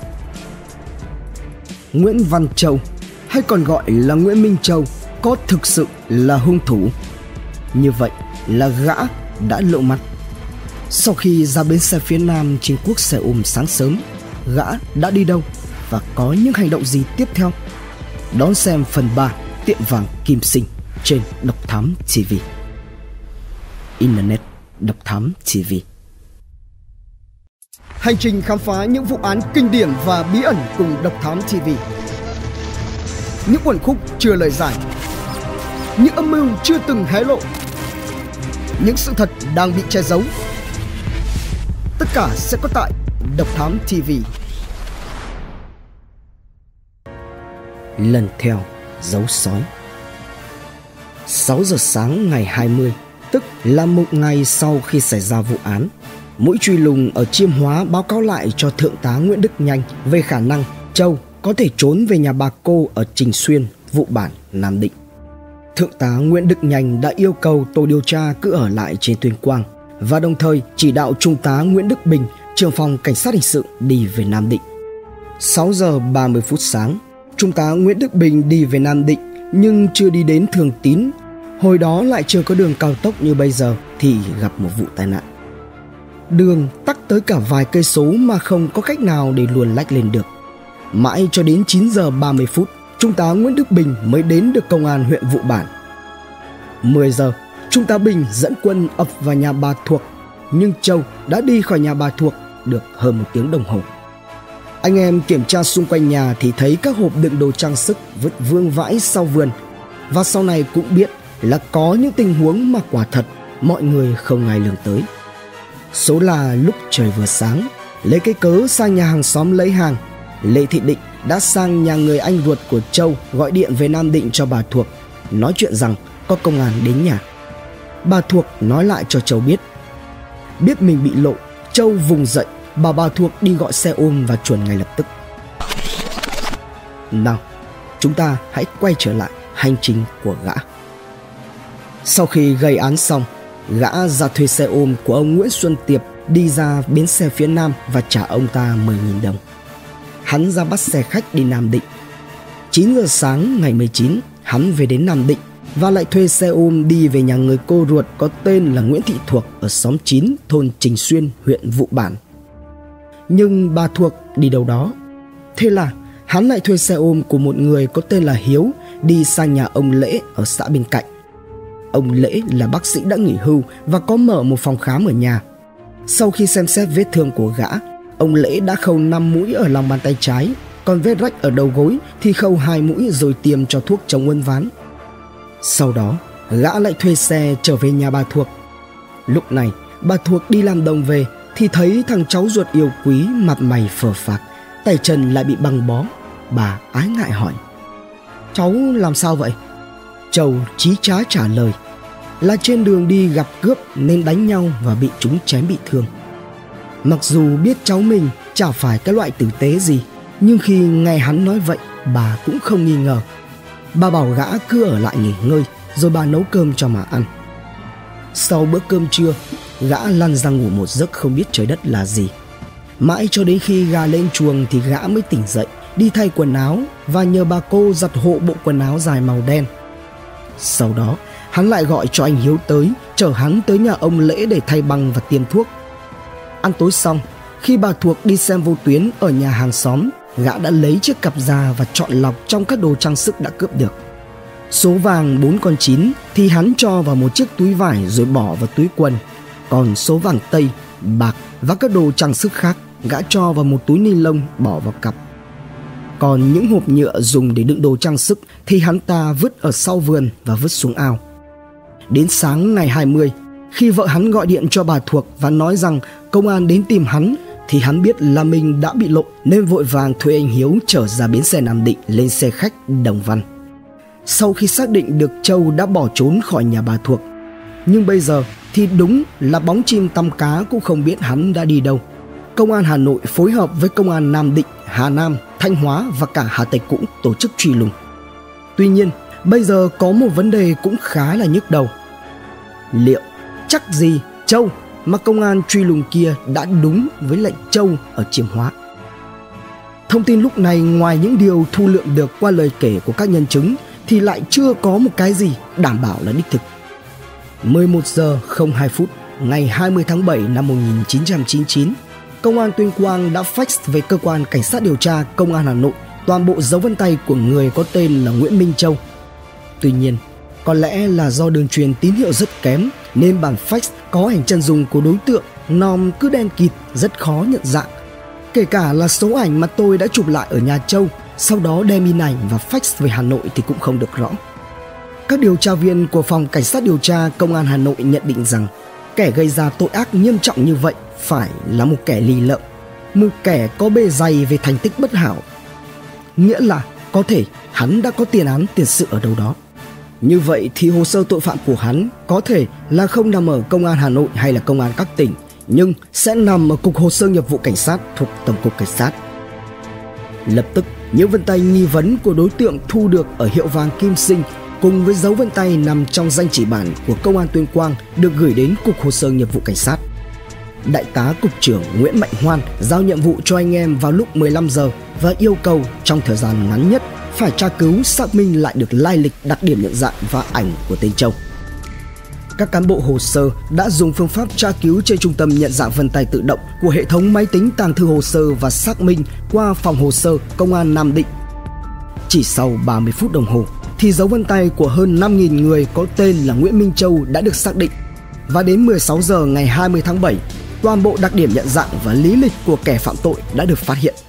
Nguyễn Văn Châu, hay còn gọi là Nguyễn Minh Châu, có thực sự là hung thủ? Như vậy là gã đã lộ mặt. Sau khi ra bến xe phía Nam trên quốc xe ôm sáng sớm, gã đã đi đâu và có những hành động gì tiếp theo? Đón xem phần ba Tiệm vàng Kim Sinh trên Độc Thám ti vi. Internet Độc Thám ti vi. Hành trình khám phá những vụ án kinh điển và bí ẩn cùng Độc Thám ti vi. Những uẩn khúc chưa lời giải, những âm mưu chưa từng hé lộ, những sự thật đang bị che giấu. Tất cả sẽ có tại Độc Thám ti vi. Lần theo dấu sói. sáu giờ sáng ngày hai mươi, tức là một ngày sau khi xảy ra vụ án, mũi truy lùng ở Chiêm Hóa báo cáo lại cho Thượng tá Nguyễn Đức Nhanh về khả năng Châu có thể trốn về nhà bà cô ở Trình Xuyên, Vụ Bản, Nam Định. Thượng tá Nguyễn Đức Nhanh đã yêu cầu tổ điều tra cứ ở lại trên Tuyên Quang và đồng thời chỉ đạo Trung tá Nguyễn Đức Bình, trưởng phòng Cảnh sát hình sự đi về Nam Định. sáu giờ ba mươi phút sáng, Trung tá Nguyễn Đức Bình đi về Nam Định nhưng chưa đi đến Thường Tín. Hồi đó lại chưa có đường cao tốc như bây giờ thì gặp một vụ tai nạn. Đường tắc tới cả vài cây số mà không có cách nào để luồn lách lên được. Mãi cho đến chín giờ ba mươi phút, Trung tá Nguyễn Đức Bình mới đến được công an huyện Vụ Bản. mười giờ, Trung tá Bình dẫn quân ập vào nhà bà Thuộc, nhưng Châu đã đi khỏi nhà bà Thuộc được hơn một tiếng đồng hồ. Anh em kiểm tra xung quanh nhà thì thấy các hộp đựng đồ trang sức vứt vương vãi sau vườn. Và sau này cũng biết là có những tình huống mà quả thật mọi người không ai lường tới. Số là lúc trời vừa sáng, lấy cái cớ sang nhà hàng xóm lấy hàng, Lê Thị Định đã sang nhà người anh ruột của Châu gọi điện về Nam Định cho bà Thuộc, nói chuyện rằng có công an đến nhà. Bà Thuộc nói lại cho Châu biết. Biết mình bị lộ, Châu vùng dậy, bảo bà Thuộc đi gọi xe ôm và chuẩn ngay lập tức. Nào, chúng ta hãy quay trở lại hành trình của gã. Sau khi gây án xong, gã ra thuê xe ôm của ông Nguyễn Xuân Tiệp đi ra bến xe phía Nam và trả ông ta mười nghìn đồng. Hắn ra bắt xe khách đi Nam Định. chín giờ sáng ngày mười chín, hắn về đến Nam Định và lại thuê xe ôm đi về nhà người cô ruột có tên là Nguyễn Thị Thuộc ở xóm chín, thôn Trình Xuyên, huyện Vụ Bản. Nhưng bà Thuộc đi đâu đó. Thế là hắn lại thuê xe ôm của một người có tên là Hiếu đi sang nhà ông Lễ ở xã bên cạnh. Ông Lễ là bác sĩ đã nghỉ hưu và có mở một phòng khám ở nhà. Sau khi xem xét vết thương của gã, ông Lễ đã khâu năm mũi ở lòng bàn tay trái, còn vết rách ở đầu gối thì khâu hai mũi rồi tiêm cho thuốc chống uốn ván. Sau đó, gã lại thuê xe trở về nhà bà Thuộc. Lúc này, bà Thuộc đi làm đồng về thì thấy thằng cháu ruột yêu quý mặt mày phờ phạc, tay chân lại bị băng bó. Bà ái ngại hỏi: "Cháu làm sao vậy?" Châu chí trá trả lời là trên đường đi gặp cướp nên đánh nhau và bị chúng chém bị thương. Mặc dù biết cháu mình chả phải cái loại tử tế gì, nhưng khi nghe hắn nói vậy, bà cũng không nghi ngờ. Bà bảo gã cứ ở lại nghỉ ngơi, rồi bà nấu cơm cho mà ăn. Sau bữa cơm trưa, gã lăn ra ngủ một giấc không biết trời đất là gì. Mãi cho đến khi gà lên chuồng thì gã mới tỉnh dậy, đi thay quần áo và nhờ bà cô giặt hộ bộ quần áo dài màu đen. Sau đó, hắn lại gọi cho anh Hiếu tới, chở hắn tới nhà ông Lễ để thay băng và tiêm thuốc. Ăn tối xong, khi bà Thuộc đi xem vô tuyến ở nhà hàng xóm, gã đã lấy chiếc cặp ra và chọn lọc trong các đồ trang sức đã cướp được. Số vàng bốn con chín thì hắn cho vào một chiếc túi vải rồi bỏ vào túi quần. Còn số vàng tây, bạc và các đồ trang sức khác gã cho vào một túi ni lông bỏ vào cặp. Còn những hộp nhựa dùng để đựng đồ trang sức thì hắn ta vứt ở sau vườn và vứt xuống ao. Đến sáng ngày hai mươi, khi vợ hắn gọi điện cho bà Thuộc và nói rằng công an đến tìm hắn, thì hắn biết là mình đã bị lộ nên vội vàng thuê anh Hiếu chở ra bến xe Nam Định lên xe khách Đồng Văn. Sau khi xác định được Châu đã bỏ trốn khỏi nhà bà Thuộc, nhưng bây giờ thì đúng là bóng chim tăm cá cũng không biết hắn đã đi đâu. Công an Hà Nội phối hợp với công an Nam Định, Hà Nam, Thanh Hóa và cả Hà Tây cũ tổ chức truy lùng. Tuy nhiên, bây giờ có một vấn đề cũng khá là nhức đầu. Liệu chắc gì Châu mà công an truy lùng kia đã đúng với lệnh Châu ở Chiêm Hóa? Thông tin lúc này ngoài những điều thu lượm được qua lời kể của các nhân chứng thì lại chưa có một cái gì đảm bảo là đích thực. mười một giờ không hai phút ngày hai mươi tháng bảy năm một nghìn chín trăm chín mươi chín, Công an Tuyên Quang đã fax về cơ quan cảnh sát điều tra Công an Hà Nội toàn bộ dấu vân tay của người có tên là Nguyễn Minh Châu. Tuy nhiên, có lẽ là do đường truyền tín hiệu rất kém nên bản fax có ảnh chân dung của đối tượng nòm cứ đen kịt, rất khó nhận dạng. Kể cả là số ảnh mà tôi đã chụp lại ở nhà Châu, sau đó đem in ảnh và fax về Hà Nội thì cũng không được rõ. Các điều tra viên của Phòng Cảnh sát điều tra Công an Hà Nội nhận định rằng kẻ gây ra tội ác nghiêm trọng như vậy phải là một kẻ lì lợm, một kẻ có bề dày về thành tích bất hảo. Nghĩa là có thể hắn đã có tiền án tiền sự ở đâu đó. Như vậy thì hồ sơ tội phạm của hắn có thể là không nằm ở Công an Hà Nội hay là Công an các tỉnh, nhưng sẽ nằm ở Cục Hồ sơ Nghiệp vụ Cảnh sát thuộc Tổng cục Cảnh sát. Lập tức, những vân tay nghi vấn của đối tượng thu được ở hiệu vàng Kim Sinh cùng với dấu vân tay nằm trong danh chỉ bản của Công an Tuyên Quang được gửi đến Cục Hồ sơ Nghiệp vụ Cảnh sát. Đại tá Cục trưởng Nguyễn Mạnh Hoan giao nhiệm vụ cho anh em vào lúc mười lăm giờ và yêu cầu trong thời gian ngắn nhất phải tra cứu xác minh lại được lai lịch, đặc điểm nhận dạng và ảnh của tên Châu. Các cán bộ hồ sơ đã dùng phương pháp tra cứu trên trung tâm nhận dạng vân tay tự động của hệ thống máy tính tàng thư hồ sơ và xác minh qua phòng hồ sơ Công an Nam Định. Chỉ sau ba mươi phút đồng hồ thì dấu vân tay của hơn năm nghìn người có tên là Nguyễn Minh Châu đã được xác định, và đến mười sáu giờ ngày hai mươi tháng bảy, toàn bộ đặc điểm nhận dạng và lý lịch của kẻ phạm tội đã được phát hiện.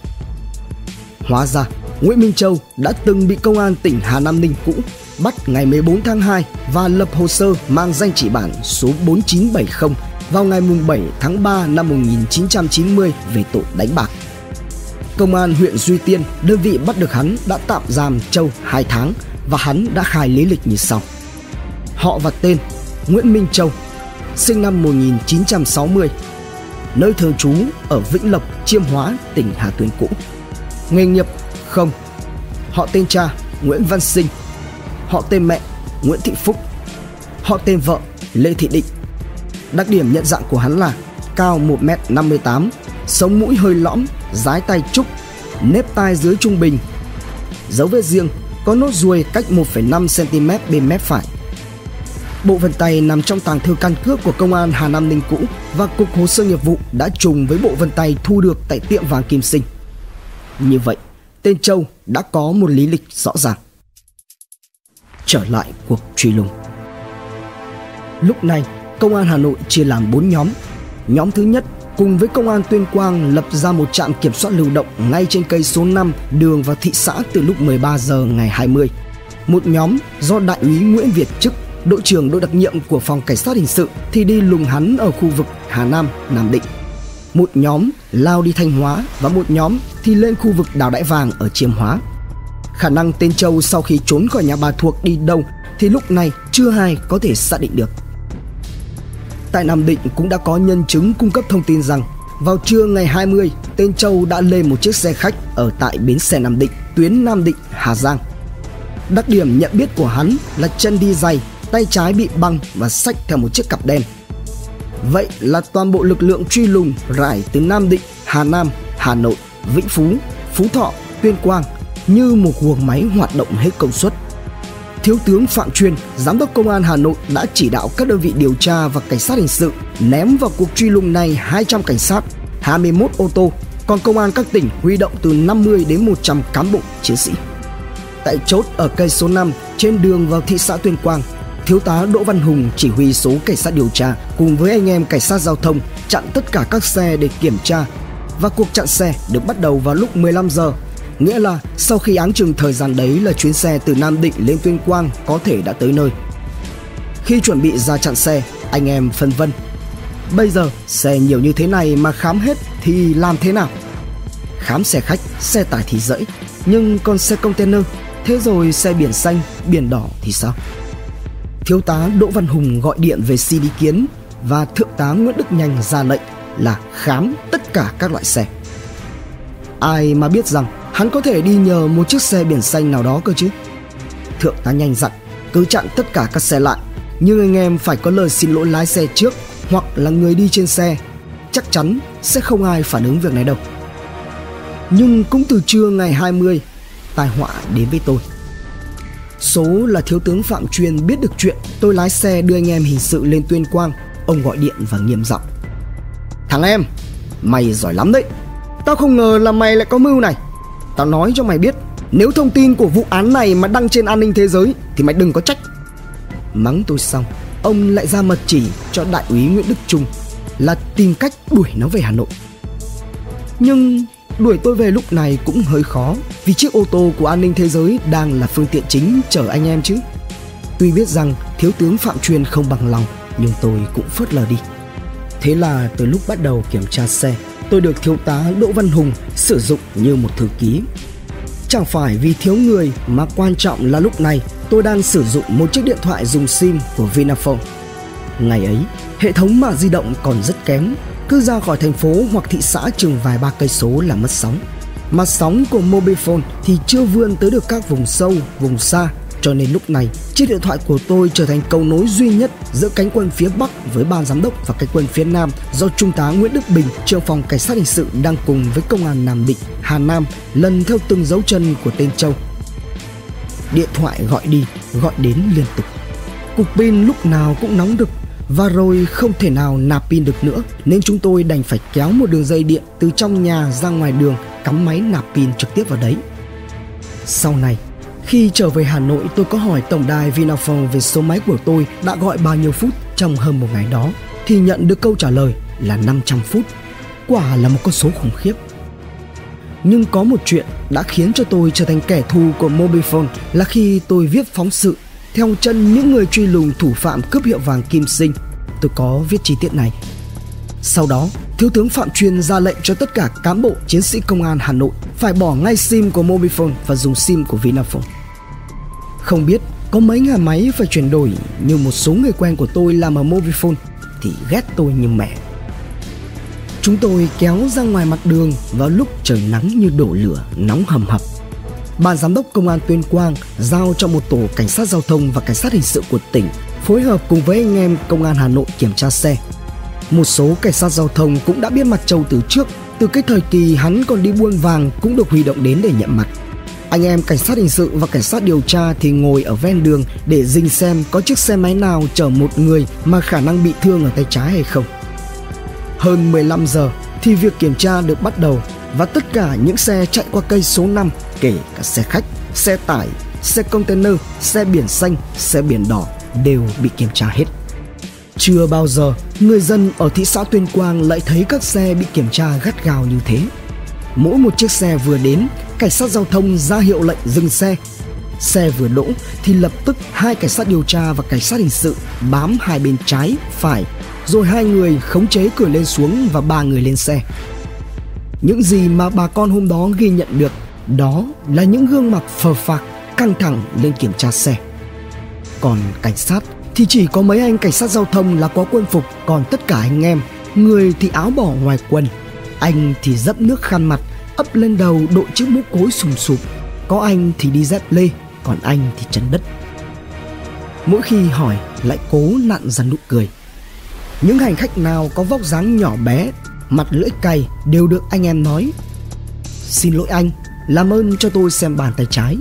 Hóa ra, Nguyễn Minh Châu đã từng bị Công an tỉnh Hà Nam Ninh cũ bắt ngày mười bốn tháng hai và lập hồ sơ mang danh chỉ bản số bốn chín bảy không vào ngày bảy tháng ba năm một nghìn chín trăm chín mươi về tội đánh bạc. Công an huyện Duy Tiên, đơn vị bắt được hắn, đã tạm giam Châu hai tháng và hắn đã khai lý lịch như sau. Họ và tên: Nguyễn Minh Châu, sinh năm một nghìn chín trăm sáu mươi, nơi thường trú ở Vĩnh Lộc, Chiêm Hóa, tỉnh Hà Tuyên cũ. Nghề nghiệp: không. Họ tên cha: Nguyễn Văn Sinh. Họ tên mẹ: Nguyễn Thị Phúc. Họ tên vợ: Lê Thị Định. Đặc điểm nhận dạng của hắn là cao một mét năm mươi tám, sống mũi hơi lõm, dái tay trúc, nếp tai dưới trung bình. Dấu vết riêng: có nốt ruồi cách một phẩy năm xăng-ti-mét bên mép phải. Bộ vân tay nằm trong tàng thư căn cước của Công an Hà Nam Ninh cũ và Cục Hồ sơ Nghiệp vụ đã trùng với bộ vân tay thu được tại tiệm vàng Kim Sinh. Như vậy, tên Châu đã có một lý lịch rõ ràng. Trở lại cuộc truy lùng. Lúc này, Công an Hà Nội chia làm bốn nhóm. Nhóm thứ nhất cùng với Công an Tuyên Quang lập ra một trạm kiểm soát lưu động ngay trên cây số năm đường vào thị xã từ lúc mười ba giờ ngày hai mươi. Một nhóm do Đại úy Nguyễn Việt Chức, đội trưởng đội đặc nhiệm của Phòng Cảnh sát Hình sự, thì đi lùng hắn ở khu vực Hà Nam, Nam Định. Một nhóm lao đi Thanh Hóa và một nhóm thì lên khu vực đảo Đại Vàng ở Chiêm Hóa. Khả năng tên Châu sau khi trốn khỏi nhà bà Thuộc đi đâu thì lúc này chưa ai có thể xác định được. Tại Nam Định cũng đã có nhân chứng cung cấp thông tin rằng vào trưa ngày hai mươi, tên Châu đã lên một chiếc xe khách ở tại bến xe Nam Định, tuyến Nam Định, Hà Giang. Đặc điểm nhận biết của hắn là chân đi giày, tay trái bị băng và xách theo một chiếc cặp đen. Vậy là toàn bộ lực lượng truy lùng rải từ Nam Định, Hà Nam, Hà Nội, Vĩnh Phú, Phú Thọ, Tuyên Quang như một guồng máy hoạt động hết công suất. Thiếu tướng Phạm Chuyên, Giám đốc Công an Hà Nội đã chỉ đạo các đơn vị điều tra và cảnh sát hình sự ném vào cuộc truy lùng này hai trăm cảnh sát, hai mươi mốt ô tô, còn công an các tỉnh huy động từ năm mươi đến một trăm cán bộ chiến sĩ. Tại chốt ở cây số năm trên đường vào thị xã Tuyên Quang, Thiếu tá Đỗ Văn Hùng chỉ huy số cảnh sát điều tra cùng với anh em cảnh sát giao thông chặn tất cả các xe để kiểm tra, và cuộc chặn xe được bắt đầu vào lúc mười lăm giờ. Nghĩa là sau khi áng chừng thời gian đấy là chuyến xe từ Nam Định lên Tuyên Quang có thể đã tới nơi. Khi chuẩn bị ra chặn xe, anh em phân vân. Bây giờ xe nhiều như thế này mà khám hết thì làm thế nào? Khám xe khách, xe tải thì dễ, nhưng còn xe container, thế rồi xe biển xanh, biển đỏ thì sao? Thiếu tá Đỗ Văn Hùng gọi điện về xin ý kiến và Thượng tá Nguyễn Đức Nhanh ra lệnh là khám tất cả các loại xe. Ai mà biết rằng hắn có thể đi nhờ một chiếc xe biển xanh nào đó cơ chứ. Thượng tá Nhanh dặn cứ chặn tất cả các xe lại, nhưng anh em phải có lời xin lỗi lái xe trước hoặc là người đi trên xe. Chắc chắn sẽ không ai phản ứng việc này đâu. Nhưng cũng từ trưa ngày hai mươi, tai họa đến với tôi. Số là thiếu tướng Phạm Chuyên biết được chuyện tôi lái xe đưa anh em hình sự lên Tuyên Quang. Ông gọi điện và nghiêm giọng: "Thằng em, mày giỏi lắm đấy. Tao không ngờ là mày lại có mưu này. Tao nói cho mày biết, nếu thông tin của vụ án này mà đăng trên An ninh Thế giới thì mày đừng có trách." Mắng tôi xong, ông lại ra mật chỉ cho đại úy Nguyễn Đức Trung là tìm cách đuổi nó về Hà Nội. Nhưng đuổi tôi về lúc này cũng hơi khó, vì chiếc ô tô của An ninh Thế giới đang là phương tiện chính chở anh em chứ. Tuy biết rằng thiếu tướng Phạm Chuyên không bằng lòng, nhưng tôi cũng phớt lờ đi. Thế là từ lúc bắt đầu kiểm tra xe, tôi được thiếu tá Đỗ Văn Hùng sử dụng như một thư ký. Chẳng phải vì thiếu người mà quan trọng là lúc này tôi đang sử dụng một chiếc điện thoại dùng sim của Vinaphone. Ngày ấy, hệ thống mạng di động còn rất kém, cứ ra khỏi thành phố hoặc thị xã chừng vài ba cây số là mất sóng. Mà sóng của Mobifone thì chưa vươn tới được các vùng sâu, vùng xa, cho nên lúc này chiếc điện thoại của tôi trở thành cầu nối duy nhất giữa cánh quân phía Bắc với ban giám đốc và cánh quân phía Nam do Trung tá Nguyễn Đức Bình, trưởng phòng cảnh sát hình sự đang cùng với công an Nam Định, Hà Nam lần theo từng dấu chân của tên Châu. Điện thoại gọi đi, gọi đến liên tục. Cục pin lúc nào cũng nóng đực, và rồi không thể nào nạp pin được nữa, nên chúng tôi đành phải kéo một đường dây điện từ trong nhà ra ngoài đường, cắm máy nạp pin trực tiếp vào đấy. Sau này, khi trở về Hà Nội, tôi có hỏi tổng đài Vinaphone về số máy của tôi đã gọi bao nhiêu phút trong hơn một ngày đó, thì nhận được câu trả lời là năm trăm phút. Quả là một con số khủng khiếp. Nhưng có một chuyện đã khiến cho tôi trở thành kẻ thù của Mobifone là khi tôi viết phóng sự theo chân những người truy lùng thủ phạm cướp hiệu vàng Kim Sinh. Tôi có viết chi tiết này. Sau đó, thiếu tướng Phạm Chuyên ra lệnh cho tất cả cán bộ chiến sĩ công an Hà Nội phải bỏ ngay sim của Mobifone và dùng sim của Vinaphone. Không biết có mấy ngàn máy phải chuyển đổi, như một số người quen của tôi làm ở Mobifone thì ghét tôi như mẹ. Chúng tôi kéo ra ngoài mặt đường vào lúc trời nắng như đổ lửa, nóng hầm hập. Ban giám đốc công an Tuyên Quang giao cho một tổ cảnh sát giao thông và cảnh sát hình sự của tỉnh phối hợp cùng với anh em công an Hà Nội kiểm tra xe. Một số cảnh sát giao thông cũng đã biết mặt Châu từ trước, từ cái thời kỳ hắn còn đi buôn vàng cũng được huy động đến để nhận mặt. Anh em cảnh sát hình sự và cảnh sát điều tra thì ngồi ở ven đường để rình xem có chiếc xe máy nào chở một người mà khả năng bị thương ở tay trái hay không. Hơn mười lăm giờ thì việc kiểm tra được bắt đầu, và tất cả những xe chạy qua cây số năm, kể cả xe khách, xe tải, xe container, xe biển xanh, xe biển đỏ đều bị kiểm tra hết. Chưa bao giờ người dân ở thị xã Tuyên Quang lại thấy các xe bị kiểm tra gắt gao như thế. Mỗi một chiếc xe vừa đến, cảnh sát giao thông ra hiệu lệnh dừng xe. Xe vừa đỗ thì lập tức hai cảnh sát điều tra và cảnh sát hình sự bám hai bên trái, phải, rồi hai người khống chế cửa lên xuống và ba người lên xe. Những gì mà bà con hôm đó ghi nhận được đó là những gương mặt phờ phạc, căng thẳng lên kiểm tra xe. Còn cảnh sát thì chỉ có mấy anh cảnh sát giao thông là có quân phục, còn tất cả anh em, người thì áo bỏ ngoài quần, anh thì dấp nước khăn mặt, ấp lên đầu đội chiếc mũ cối sùm sụp, có anh thì đi dép lê, còn anh thì chân đất. Mỗi khi hỏi lại cố nặn ra nụ cười. Những hành khách nào có vóc dáng nhỏ bé, mặt lưỡi cay đều được anh em nói: "Xin lỗi anh, làm ơn cho tôi xem bàn tay trái."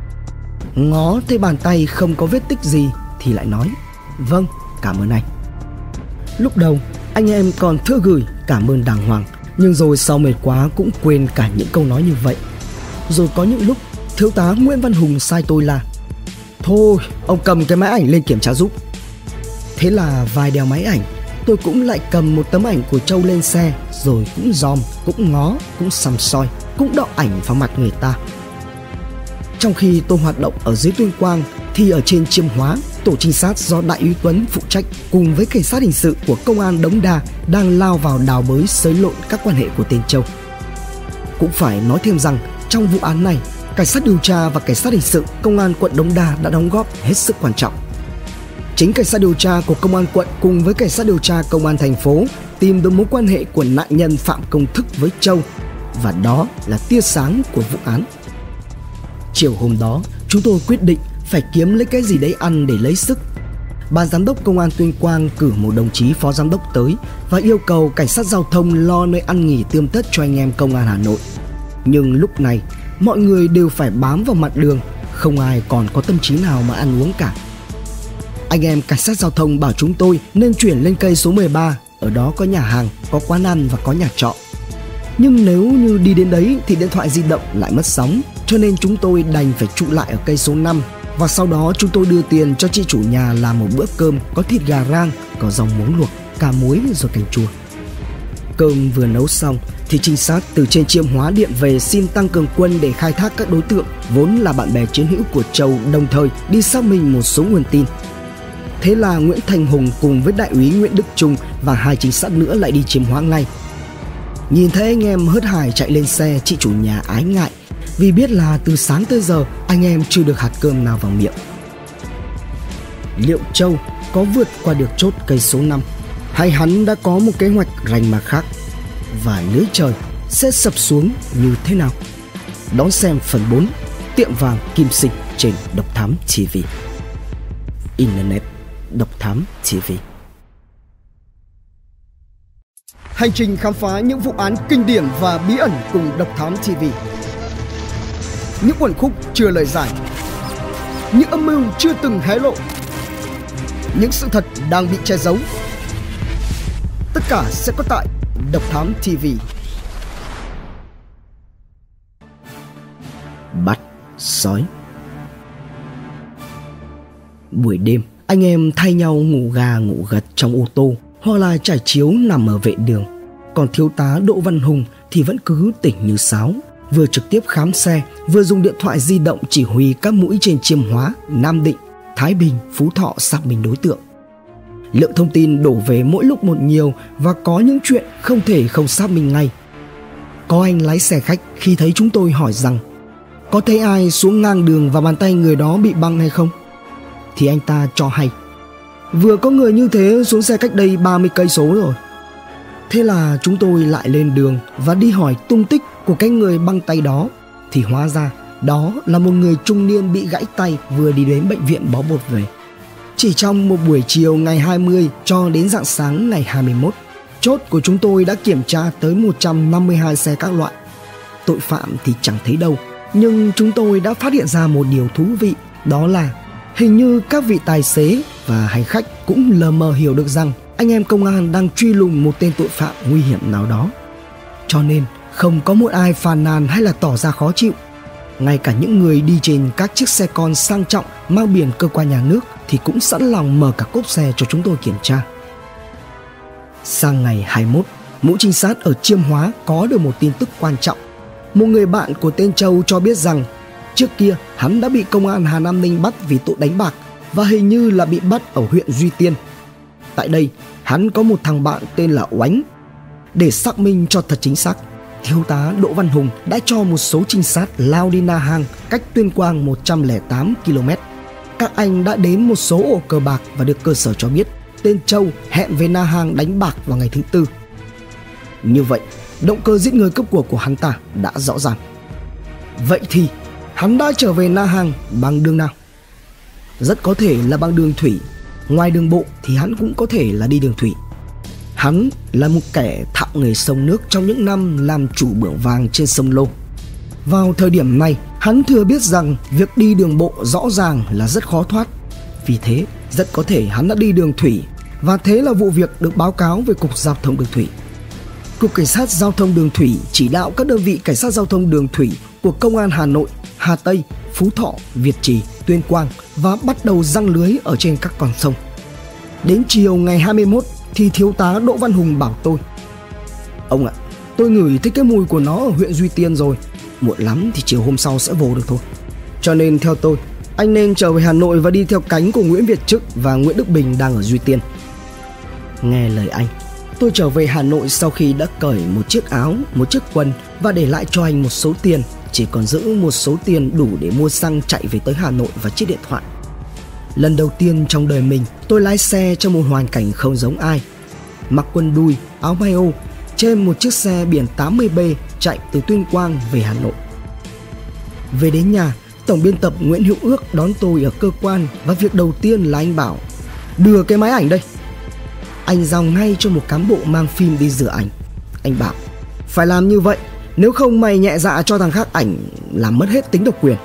Ngó thấy bàn tay không có vết tích gì thì lại nói: "Vâng, cảm ơn anh." Lúc đầu anh em còn thưa gửi cảm ơn đàng hoàng, nhưng rồi sau mệt quá cũng quên cả những câu nói như vậy. Rồi có những lúc thiếu tá Nguyễn Văn Hùng sai tôi là: "Thôi, ông cầm cái máy ảnh lên kiểm tra giúp." Thế là vài đeo máy ảnh, tôi cũng lại cầm một tấm ảnh của Châu lên xe, rồi cũng dòm, cũng ngó, cũng săm soi, cũng đọ ảnh vào mặt người ta. Trong khi tôi hoạt động ở dưới Tuyên Quang thì ở trên Chiêm Hóa, tổ trinh sát do đại úy Tuấn phụ trách cùng với cảnh sát hình sự của công an Đống Đa đang lao vào đào bới xới lộn các quan hệ của tên Châu. Cũng phải nói thêm rằng trong vụ án này, cảnh sát điều tra và cảnh sát hình sự công an quận Đống Đa đã đóng góp hết sức quan trọng. Chính cảnh sát điều tra của công an quận cùng với cảnh sát điều tra công an thành phố tìm được mối quan hệ của nạn nhân Phạm Công Thức với Châu, và đó là tia sáng của vụ án. Chiều hôm đó, chúng tôi quyết định phải kiếm lấy cái gì đấy ăn để lấy sức. Ban giám đốc công an Tuyên Quang cử một đồng chí phó giám đốc tới và yêu cầu cảnh sát giao thông lo nơi ăn nghỉ tươm tất cho anh em công an Hà Nội. Nhưng lúc này, mọi người đều phải bám vào mặt đường, không ai còn có tâm trí nào mà ăn uống cả. Anh em cảnh sát giao thông bảo chúng tôi nên chuyển lên cây số mười ba, ở đó có nhà hàng, có quán ăn và có nhà trọ. Nhưng nếu như đi đến đấy thì điện thoại di động lại mất sóng, cho nên chúng tôi đành phải trụ lại ở cây số năm, Và sau đó chúng tôi đưa tiền cho chị chủ nhà làm một bữa cơm có thịt gà rang, có rau muống luộc, cà muối rồi canh chua. Cơm vừa nấu xong thì trinh sát từ trên Chiêm Hóa điện về xin tăng cường quân để khai thác các đối tượng vốn là bạn bè chiến hữu của Châu, đồng thời đi xác minh một số nguồn tin. Thế là Nguyễn Thành Hùng cùng với đại úy Nguyễn Đức Trung và hai trinh sát nữa lại đi Chiêm Hóa ngay. Nhìn thấy anh em hớt hải chạy lên xe, chị chủ nhà ái ngại vì biết là từ sáng tới giờ anh em chưa được hạt cơm nào vào miệng. Liệu Châu có vượt qua được chốt cây số năm, hay hắn đã có một kế hoạch rành mạc khác, và lưới trời sẽ sập xuống như thế nào? Đón xem phần bốn Tiệm vàng Kim Sinh trên Độc Thám ti vi. Internet Độc Thám ti vi. Hành trình khám phá những vụ án kinh điển và bí ẩn cùng Độc Thám ti vi. Những uẩn khúc chưa lời giải, những âm mưu chưa từng hé lộ, những sự thật đang bị che giấu. Tất cả sẽ có tại Độc Thám ti vi. Bắt sói. Buổi đêm, anh em thay nhau ngủ gà ngủ gật trong ô tô hoặc là trải chiếu nằm ở vệ đường. Còn thiếu tá Đỗ Văn Hùng thì vẫn cứ tỉnh như sáo, vừa trực tiếp khám xe, vừa dùng điện thoại di động chỉ huy các mũi trên Chiêm Hóa, Nam Định, Thái Bình, Phú Thọ xác minh đối tượng. Lượng thông tin đổ về mỗi lúc một nhiều và có những chuyện không thể không xác minh ngay. Có anh lái xe khách khi thấy chúng tôi hỏi rằng có thấy ai xuống ngang đường và bàn tay người đó bị băng hay không, thì anh ta cho hay vừa có người như thế xuống xe cách đây ba mươi cây số rồi. Thế là chúng tôi lại lên đường và đi hỏi tung tích của cái người băng tay đó, thì hóa ra đó là một người trung niên bị gãy tay vừa đi đến bệnh viện bó bột về. Chỉ trong một buổi chiều ngày hai mươi cho đến rạng sáng ngày hai mươi mốt, chốt của chúng tôi đã kiểm tra tới một trăm năm mươi hai xe các loại. Tội phạm thì chẳng thấy đâu, nhưng chúng tôi đã phát hiện ra một điều thú vị, đó là hình như các vị tài xế và hành khách cũng lờ mờ hiểu được rằng anh em công an đang truy lùng một tên tội phạm nguy hiểm nào đó. Cho nên không có một ai phàn nàn hay là tỏ ra khó chịu. Ngay cả những người đi trên các chiếc xe con sang trọng mang biển cơ quan nhà nước thì cũng sẵn lòng mở cả cốp xe cho chúng tôi kiểm tra. Sang ngày hai mươi mốt, mũi trinh sát ở Chiêm Hóa có được một tin tức quan trọng. Một người bạn của tên Châu cho biết rằng trước kia hắn đã bị công an Hà Nam Ninh bắt vì tội đánh bạc và hình như là bị bắt ở huyện Duy Tiên. Tại đây, hắn có một thằng bạn tên là Oánh. Để xác minh cho thật chính xác, thiếu tá Đỗ Văn Hùng đã cho một số trinh sát lao đi Na Hàng, cách Tuyên Quang một trăm lẻ tám ki lô mét. Các anh đã đến một số ổ cờ bạc và được cơ sở cho biết tên Châu hẹn về Na Hàng đánh bạc vào ngày thứ tư. Như vậy, động cơ giết người cướp của của hắn ta đã rõ ràng. Vậy thì hắn đã trở về Na Hàng bằng đường nào? Rất có thể là bằng đường thủy. Ngoài đường bộ thì hắn cũng có thể là đi đường thủy. Hắn là một kẻ thạo nghề sông nước trong những năm làm chủ bưởng vàng trên sông Lô. Vào thời điểm này, hắn thừa biết rằng việc đi đường bộ rõ ràng là rất khó thoát. Vì thế, rất có thể hắn đã đi đường thủy, và thế là vụ việc được báo cáo về Cục Giao thông Đường Thủy. Cục Cảnh sát Giao thông Đường Thủy chỉ đạo các đơn vị cảnh sát giao thông đường thủy của Công an Hà Nội, Hà Tây, Phú Thọ, Việt Trì, Tuyên Quang và bắt đầu giăng lưới ở trên các con sông. Đến chiều ngày hai mươi mốt thì thiếu tá Đỗ Văn Hùng bảo tôi: "Ông ạ, tôi ngửi thấy cái mùi của nó ở huyện Duy Tiên rồi. Muộn lắm thì chiều hôm sau sẽ vô được thôi. Cho nên theo tôi, anh nên trở về Hà Nội và đi theo cánh của Nguyễn Việt Trức và Nguyễn Đức Bình đang ở Duy Tiên." Nghe lời anh, tôi trở về Hà Nội sau khi đã cởi một chiếc áo, một chiếc quần và để lại cho anh một số tiền, chỉ còn giữ một số tiền đủ để mua xăng chạy về tới Hà Nội và chiếc điện thoại. Lần đầu tiên trong đời mình, tôi lái xe trong một hoàn cảnh không giống ai. Mặc quần đùi, áo may ô, trên một chiếc xe biển tám mươi B chạy từ Tuyên Quang về Hà Nội. Về đến nhà, tổng biên tập Nguyễn Hữu Ước đón tôi ở cơ quan và việc đầu tiên là anh bảo: "Đưa cái máy ảnh đây." Anh giao ngay cho một cán bộ mang phim đi rửa ảnh. Anh bảo: "Phải làm như vậy, nếu không mày nhẹ dạ cho thằng khác ảnh làm mất hết tính độc quyền."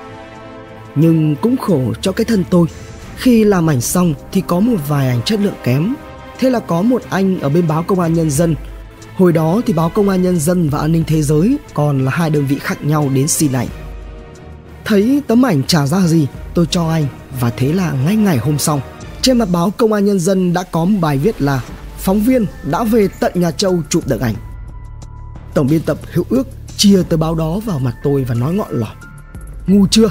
Nhưng cũng khổ cho cái thân tôi, khi làm ảnh xong thì có một vài ảnh chất lượng kém. Thế là có một anh ở bên báo Công an Nhân dân, hồi đó thì báo Công an Nhân dân và An ninh Thế giới còn là hai đơn vị khác nhau, đến xin ảnh. Thấy tấm ảnh chả ra gì, tôi cho anh. Và thế là ngay ngày hôm sau, trên mặt báo Công an Nhân dân đã có một bài viết là phóng viên đã về tận nhà Châu chụp được ảnh. Tổng biên tập Hữu Ước chia tờ báo đó vào mặt tôi và nói ngọn lỏn: ngu chưa?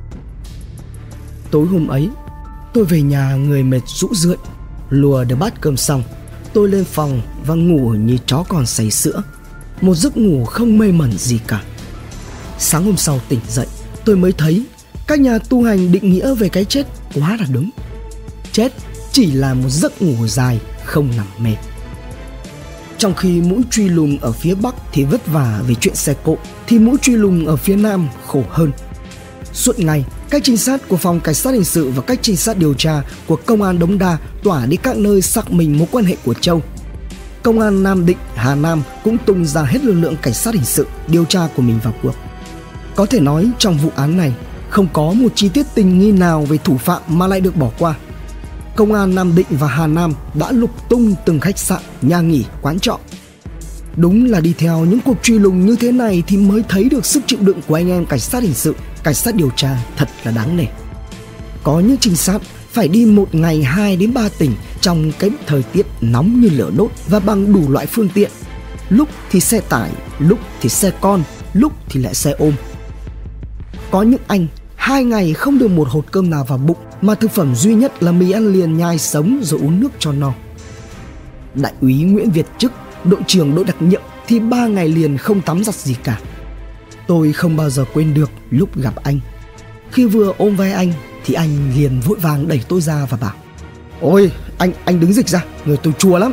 Tối hôm ấy, tôi về nhà người mệt rũ rượi. Lùa được bát cơm xong, tôi lên phòng và ngủ như chó còn say sữa. Một giấc ngủ không mê mẩn gì cả. Sáng hôm sau tỉnh dậy, tôi mới thấy các nhà tu hành định nghĩa về cái chết quá là đúng. Chết chỉ là một giấc ngủ dài, không nằm mê. Trong khi mũi truy lùng ở phía Bắc thì vất vả vì chuyện xe cộ, thì mũi truy lùng ở phía Nam khổ hơn. Suốt ngày, các trinh sát của Phòng Cảnh sát Hình sự và các trinh sát điều tra của Công an Đống Đa tỏa đi các nơi xác minh mối quan hệ của Châu. Công an Nam Định, Hà Nam cũng tung ra hết lực lượng cảnh sát hình sự điều tra của mình vào cuộc. Có thể nói trong vụ án này không có một chi tiết tình nghi nào về thủ phạm mà lại được bỏ qua. Công an Nam Định và Hà Nam đã lục tung từng khách sạn, nhà nghỉ, quán trọ. Đúng là đi theo những cuộc truy lùng như thế này thì mới thấy được sức chịu đựng của anh em cảnh sát hình sự, cảnh sát điều tra thật là đáng nể. Có những trinh sát phải đi một ngày hai đến ba tỉnh trong cái thời tiết nóng như lửa đốt và bằng đủ loại phương tiện. Lúc thì xe tải, lúc thì xe con, lúc thì lại xe ôm. Có những anh hai ngày không được một hột cơm nào vào bụng, mà thực phẩm duy nhất là mì ăn liền nhai sống rồi uống nước cho no. Đại úy Nguyễn Việt Trức, đội trưởng đội đặc nhiệm thì ba ngày liền không tắm giặt gì cả. Tôi không bao giờ quên được lúc gặp anh. Khi vừa ôm vai anh thì anh liền vội vàng đẩy tôi ra và bảo: ôi, anh anh đứng dịch ra, người tôi chua lắm.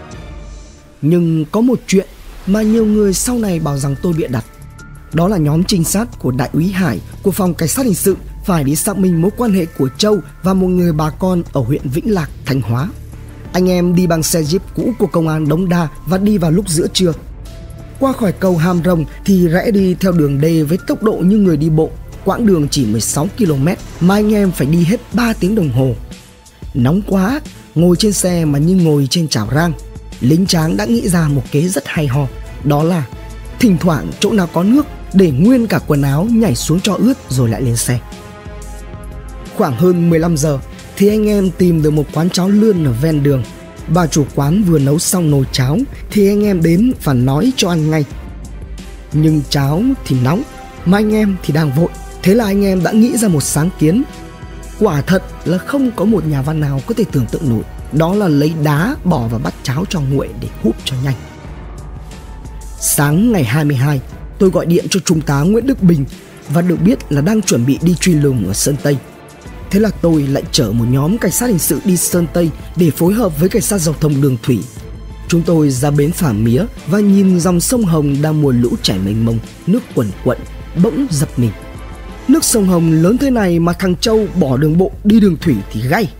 Nhưng có một chuyện mà nhiều người sau này bảo rằng tôi bịa đặt. Đó là nhóm trinh sát của Đại úy Hải của Phòng Cảnh sát Hình sự phải đi xác minh mối quan hệ của Châu và một người bà con ở huyện Vĩnh Lạc, Thanh Hóa. Anh em đi bằng xe Jeep cũ của Công an Đống Đa và đi vào lúc giữa trưa. Qua khỏi cầu Hàm Rồng thì rẽ đi theo đường D với tốc độ như người đi bộ. Quãng đường chỉ mười sáu ki lô mét mà anh em phải đi hết ba tiếng đồng hồ. Nóng quá, ngồi trên xe mà như ngồi trên chảo rang. Lính tráng đã nghĩ ra một kế rất hay ho. Đó là thỉnh thoảng chỗ nào có nước để nguyên cả quần áo nhảy xuống cho ướt rồi lại lên xe. Khoảng hơn mười lăm giờ thì anh em tìm được một quán cháo lươn ở ven đường. Bà chủ quán vừa nấu xong nồi cháo thì anh em đến và nói cho ăn ngay. Nhưng cháo thì nóng mà anh em thì đang vội. Thế là anh em đã nghĩ ra một sáng kiến. Quả thật là không có một nhà văn nào có thể tưởng tượng nổi. Đó là lấy đá bỏ vào bát cháo cho nguội để húp cho nhanh. Sáng ngày hai mươi hai, tôi gọi điện cho Trung tá Nguyễn Đức Bình và được biết là đang chuẩn bị đi truy lùng ở Sơn Tây. Thế là tôi lại chở một nhóm cảnh sát hình sự đi Sơn Tây để phối hợp với cảnh sát giao thông đường thủy. Chúng tôi ra bến phả mía và nhìn dòng sông Hồng đang mùa lũ chảy mênh mông, nước quần quận, bỗng giật mình. Nước sông Hồng lớn thế này mà thằng Châu bỏ đường bộ đi đường thủy thì gay.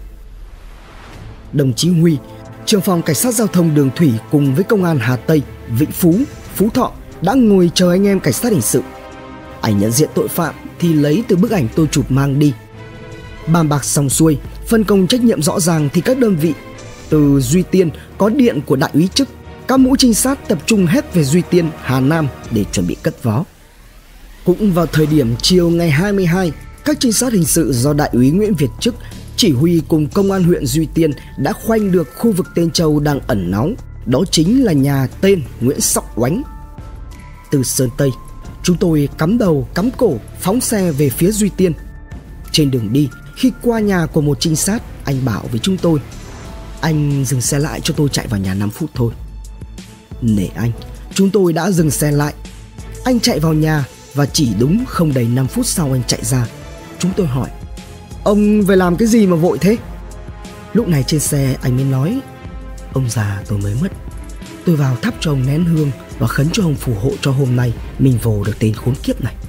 Đồng chí Huy, trưởng phòng cảnh sát giao thông đường thủy cùng với công an Hà Tây, Vĩnh Phú, Phú Thọ đã ngồi chờ anh em cảnh sát hình sự. Ảnh nhận diện tội phạm thì lấy từ bức ảnh tôi chụp mang đi. Bàn bạc xong xuôi, phân công trách nhiệm rõ ràng thì các đơn vị từ Duy Tiên có điện của Đại úy Trức, các mũi trinh sát tập trung hết về Duy Tiên, Hà Nam để chuẩn bị cất vó. Cũng vào thời điểm chiều ngày hai mươi hai, các trinh sát hình sự do Đại úy Nguyễn Việt Trức chỉ huy cùng công an huyện Duy Tiên đã khoanh được khu vực tên Châu đang ẩn náu. Đó chính là nhà tên Nguyễn Sóc Oánh. Từ Sơn Tây, chúng tôi cắm đầu cắm cổ phóng xe về phía Duy Tiên. Trên đường đi, khi qua nhà của một trinh sát, anh bảo với chúng tôi: anh dừng xe lại cho tôi chạy vào nhà năm phút thôi. Nể anh, chúng tôi đã dừng xe lại. Anh chạy vào nhà và chỉ đúng không đầy năm phút sau anh chạy ra. Chúng tôi hỏi: ông về làm cái gì mà vội thế? Lúc này trên xe anh mới nói: ông già tôi mới mất. Tôi vào thắp cho ông nén hương và khấn cho ông phù hộ cho hôm nay mình vồ được tên khốn kiếp này.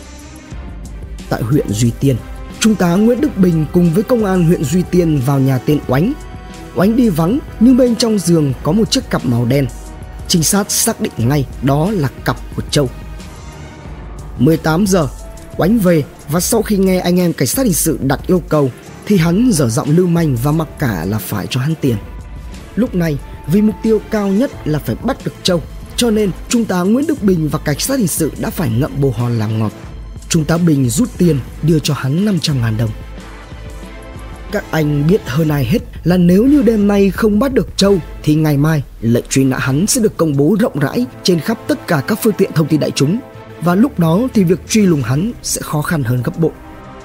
Tại huyện Duy Tiên, Trung tá Nguyễn Đức Bình cùng với công an huyện Duy Tiên vào nhà tên Oánh. Oánh đi vắng nhưng bên trong giường có một chiếc cặp màu đen. Trinh sát xác định ngay đó là cặp của Châu. mười tám giờ, Oánh về và sau khi nghe anh em cảnh sát hình sự đặt yêu cầu thì hắn dở giọng lưu manh và mặc cả là phải cho hắn tiền. Lúc này vì mục tiêu cao nhất là phải bắt được Châu, cho nên Trung tá Nguyễn Đức Bình và cảnh sát hình sự đã phải ngậm bồ hòn làm ngọt. Trung tá Bình rút tiền đưa cho hắn năm trăm ngàn đồng. Các anh biết hơn ai hết là nếu như đêm nay không bắt được Châu thì ngày mai lệnh truy nã hắn sẽ được công bố rộng rãi trên khắp tất cả các phương tiện thông tin đại chúng. Và lúc đó thì việc truy lùng hắn sẽ khó khăn hơn gấp bội.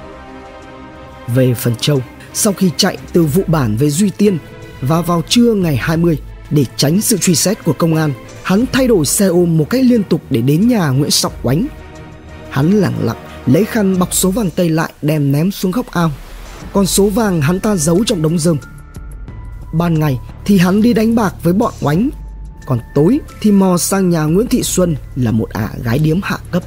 Về phần Châu, sau khi chạy từ Vụ Bản về Duy Tiên và vào trưa ngày hai mươi, để tránh sự truy xét của công an, hắn thay đổi xe ôm một cách liên tục để đến nhà Nguyễn Sọng Oánh. Hắn lẳng lặng lấy khăn bọc số vàng tây lại đem ném xuống góc ao, còn số vàng hắn ta giấu trong đống rơm. Ban ngày thì hắn đi đánh bạc với bọn Oánh, còn tối thì mò sang nhà Nguyễn Thị Xuân là một ả gái điếm hạ cấp.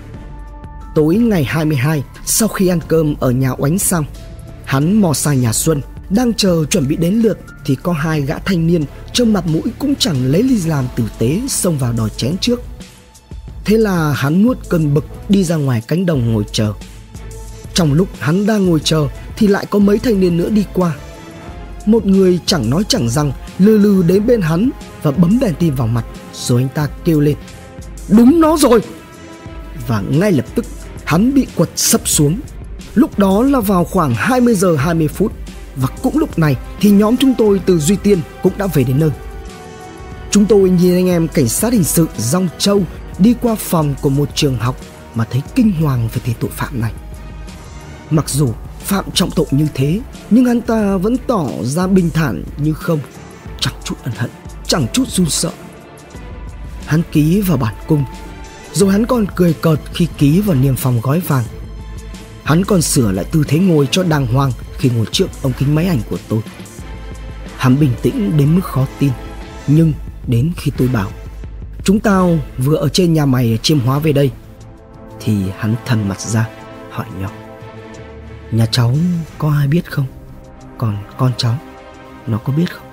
Tối ngày hai mươi hai, sau khi ăn cơm ở nhà Oánh xong, hắn mò sang nhà Xuân. Đang chờ chuẩn bị đến lượt thì có hai gã thanh niên trông mặt mũi cũng chẳng lấy lý làm tử tế xông vào đòi chén trước. Thế là hắn nuốt cơn bực đi ra ngoài cánh đồng ngồi chờ. Trong lúc hắn đang ngồi chờ thì lại có mấy thanh niên nữa đi qua. Một người chẳng nói chẳng rằng lừ lừ đến bên hắn và bấm đèn tin vào mặt, rồi anh ta kêu lên: "Đúng nó rồi!" Và ngay lập tức hắn bị quật sấp xuống. Lúc đó là vào khoảng hai mươi giờ hai mươi phút. Và cũng lúc này thì nhóm chúng tôi từ Duy Tiên cũng đã về đến nơi. Chúng tôi nhìn anh em cảnh sát hình sự Dong Châu đi qua phòng của một trường học mà thấy kinh hoàng về tên tội phạm này. Mặc dù phạm trọng tội như thế, nhưng hắn ta vẫn tỏ ra bình thản như không, chẳng chút ân hận, chẳng chút run sợ. Hắn ký vào bản cung, rồi hắn còn cười cợt khi ký vào niêm phong gói vàng. Hắn còn sửa lại tư thế ngồi cho đàng hoàng khi ngồi trước ống kính máy ảnh của tôi. Hắn bình tĩnh đến mức khó tin. Nhưng đến khi tôi bảo chúng tao vừa ở trên nhà mày ở Chiêm Hóa về đây, thì hắn thần mặt ra hỏi nhỏ: "Nhà cháu có ai biết không? Còn con cháu, nó có biết không?"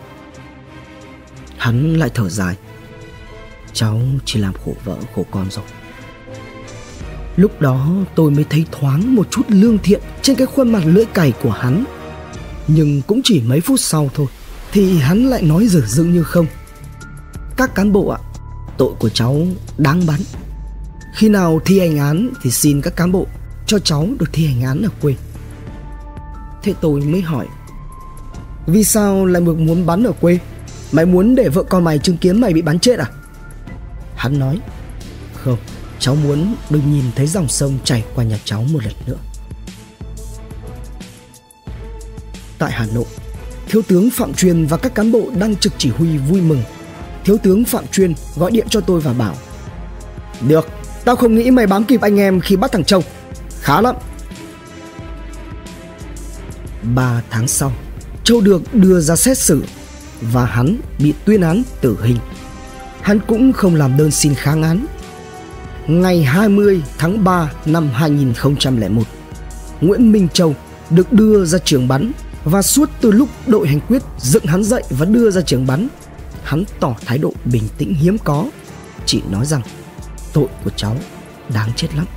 Hắn lại thở dài: "Cháu chỉ làm khổ vợ khổ con rồi." Lúc đó tôi mới thấy thoáng một chút lương thiện trên cái khuôn mặt lưỡi cày của hắn. Nhưng cũng chỉ mấy phút sau thôi thì hắn lại nói dửng dưng như không: "Các cán bộ ạ, tội của cháu đáng bắn. Khi nào thi hành án thì xin các cán bộ cho cháu được thi hành án ở quê." Thế tôi mới hỏi: "Vì sao lại muốn bắn ở quê? Mày muốn để vợ con mày chứng kiến mày bị bắn chết à?" Hắn nói: "Không, cháu muốn được nhìn thấy dòng sông chảy qua nhà cháu một lần nữa." Tại Hà Nội, Thiếu tướng Phạm Chuyên và các cán bộ đang trực chỉ huy vui mừng. Thiếu tướng Phạm Chuyên gọi điện cho tôi và bảo: "Được, tao không nghĩ mày bám kịp anh em khi bắt thằng Châu. Khá lắm." Ba tháng sau, Châu được đưa ra xét xử và hắn bị tuyên án tử hình. Hắn cũng không làm đơn xin kháng án. Ngày hai mươi tháng ba năm hai nghìn không trăm lẻ một, Nguyễn Minh Châu được đưa ra trường bắn. Và suốt từ lúc đội hành quyết dựng hắn dậy và đưa ra trường bắn, hắn tỏ thái độ bình tĩnh hiếm có, chỉ nói rằng tội của cháu đáng chết lắm.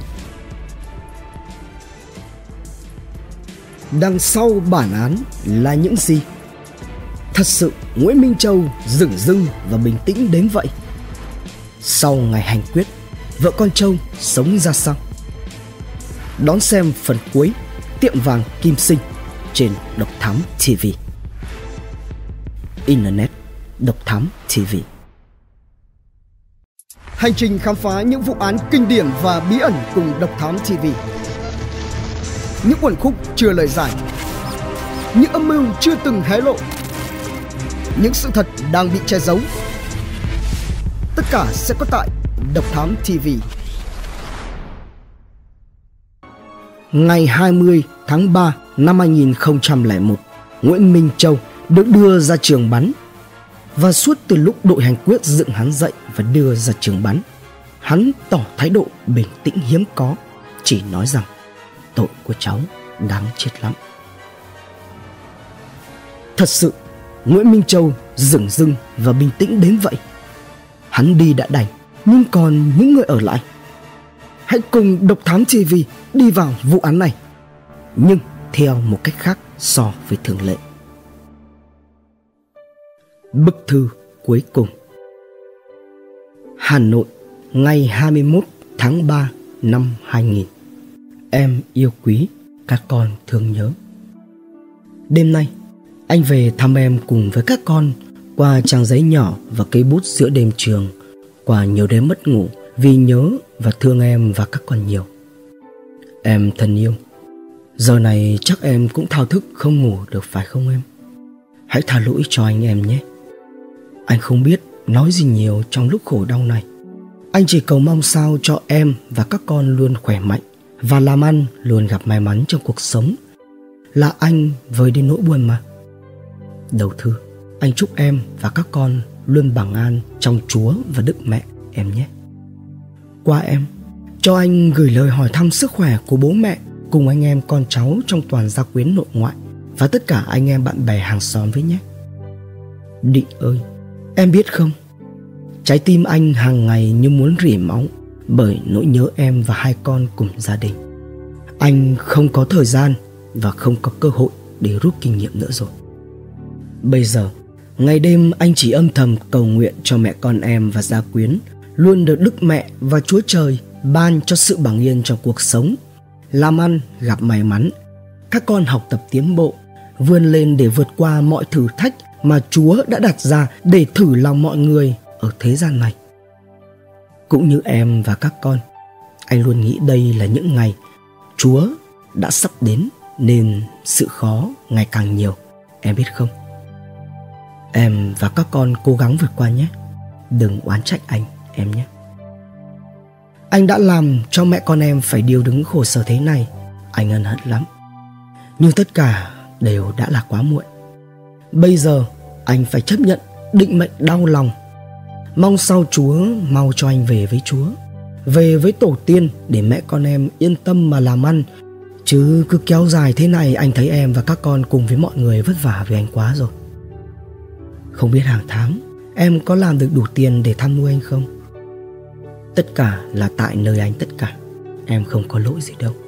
Đằng sau bản án là những gì? Thật sự Nguyễn Minh Châu dửng dưng và bình tĩnh đến vậy? Sau ngày hành quyết, vợ con Châu sống ra sao? Đón xem phần cuối Tiệm vàng Kim Sinh trên Độc Thám ti vi. Internet Độc Thám ti vi. Hành trình khám phá những vụ án kinh điển và bí ẩn cùng Độc Thám ti vi. Những uẩn khúc chưa lời giải, những âm mưu chưa từng hé lộ, những sự thật đang bị che giấu. Tất cả sẽ có tại Độc Thám ti vi. Ngày hai mươi tháng ba năm hai nghìn không trăm lẻ một, Nguyễn Minh Châu được đưa ra trường bắn. Và suốt từ lúc đội hành quyết dựng hắn dậy và đưa ra trường bắn, hắn tỏ thái độ bình tĩnh hiếm có, chỉ nói rằng tội của cháu đáng chết lắm. Thật sự, Nguyễn Minh Châu dửng dưng và bình tĩnh đến vậy. Hắn đi đã đành, nhưng còn những người ở lại. Hãy cùng Độc Thám ti vi đi vào vụ án này, nhưng theo một cách khác so với thường lệ. Bức thư cuối cùng. Hà Nội, ngày hai mươi mốt tháng ba năm hai nghìn. em yêu quý, các con thương nhớ. Đêm nay, anh về thăm em cùng với các con qua trang giấy nhỏ và cây bút giữa đêm trường, qua nhiều đêm mất ngủ vì nhớ và thương em và các con nhiều. Em thân yêu, giờ này chắc em cũng thao thức không ngủ được phải không em? Hãy tha lỗi cho anh em nhé. Anh không biết nói gì nhiều trong lúc khổ đau này. Anh chỉ cầu mong sao cho em và các con luôn khỏe mạnh và làm ăn luôn gặp may mắn trong cuộc sống. Là anh với đi nỗi buồn mà. Đầu thư, anh chúc em và các con luôn bằng an trong Chúa và Đức Mẹ em nhé. Qua em, cho anh gửi lời hỏi thăm sức khỏe của bố mẹ cùng anh em con cháu trong toàn gia quyến nội ngoại và tất cả anh em bạn bè hàng xóm với nhé. Định ơi, em biết không, trái tim anh hàng ngày như muốn rỉ máu bởi nỗi nhớ em và hai con cùng gia đình. Anh không có thời gian và không có cơ hội để rút kinh nghiệm nữa rồi. Bây giờ, ngày đêm anh chỉ âm thầm cầu nguyện cho mẹ con em và gia quyến luôn được Đức Mẹ và Chúa Trời ban cho sự bằng yên trong cuộc sống, làm ăn gặp may mắn, các con học tập tiến bộ, vươn lên để vượt qua mọi thử thách mà Chúa đã đặt ra để thử lòng mọi người ở thế gian này. Cũng như em và các con, anh luôn nghĩ đây là những ngày Chúa đã sắp đến nên sự khó ngày càng nhiều, em biết không? Em và các con cố gắng vượt qua nhé. Đừng oán trách anh, em nhé. Anh đã làm cho mẹ con em phải điều đứng khổ sở thế này, anh ân hận lắm. Nhưng tất cả đều đã là quá muộn. Bây giờ anh phải chấp nhận định mệnh đau lòng. Mong sao Chúa mau cho anh về với Chúa, về với tổ tiên để mẹ con em yên tâm mà làm ăn. Chứ cứ kéo dài thế này anh thấy em và các con cùng với mọi người vất vả vì anh quá rồi. Không biết hàng tháng em có làm được đủ tiền để thăm nuôi anh không? Tất cả là tại nơi anh tất cả. Em không có lỗi gì đâu.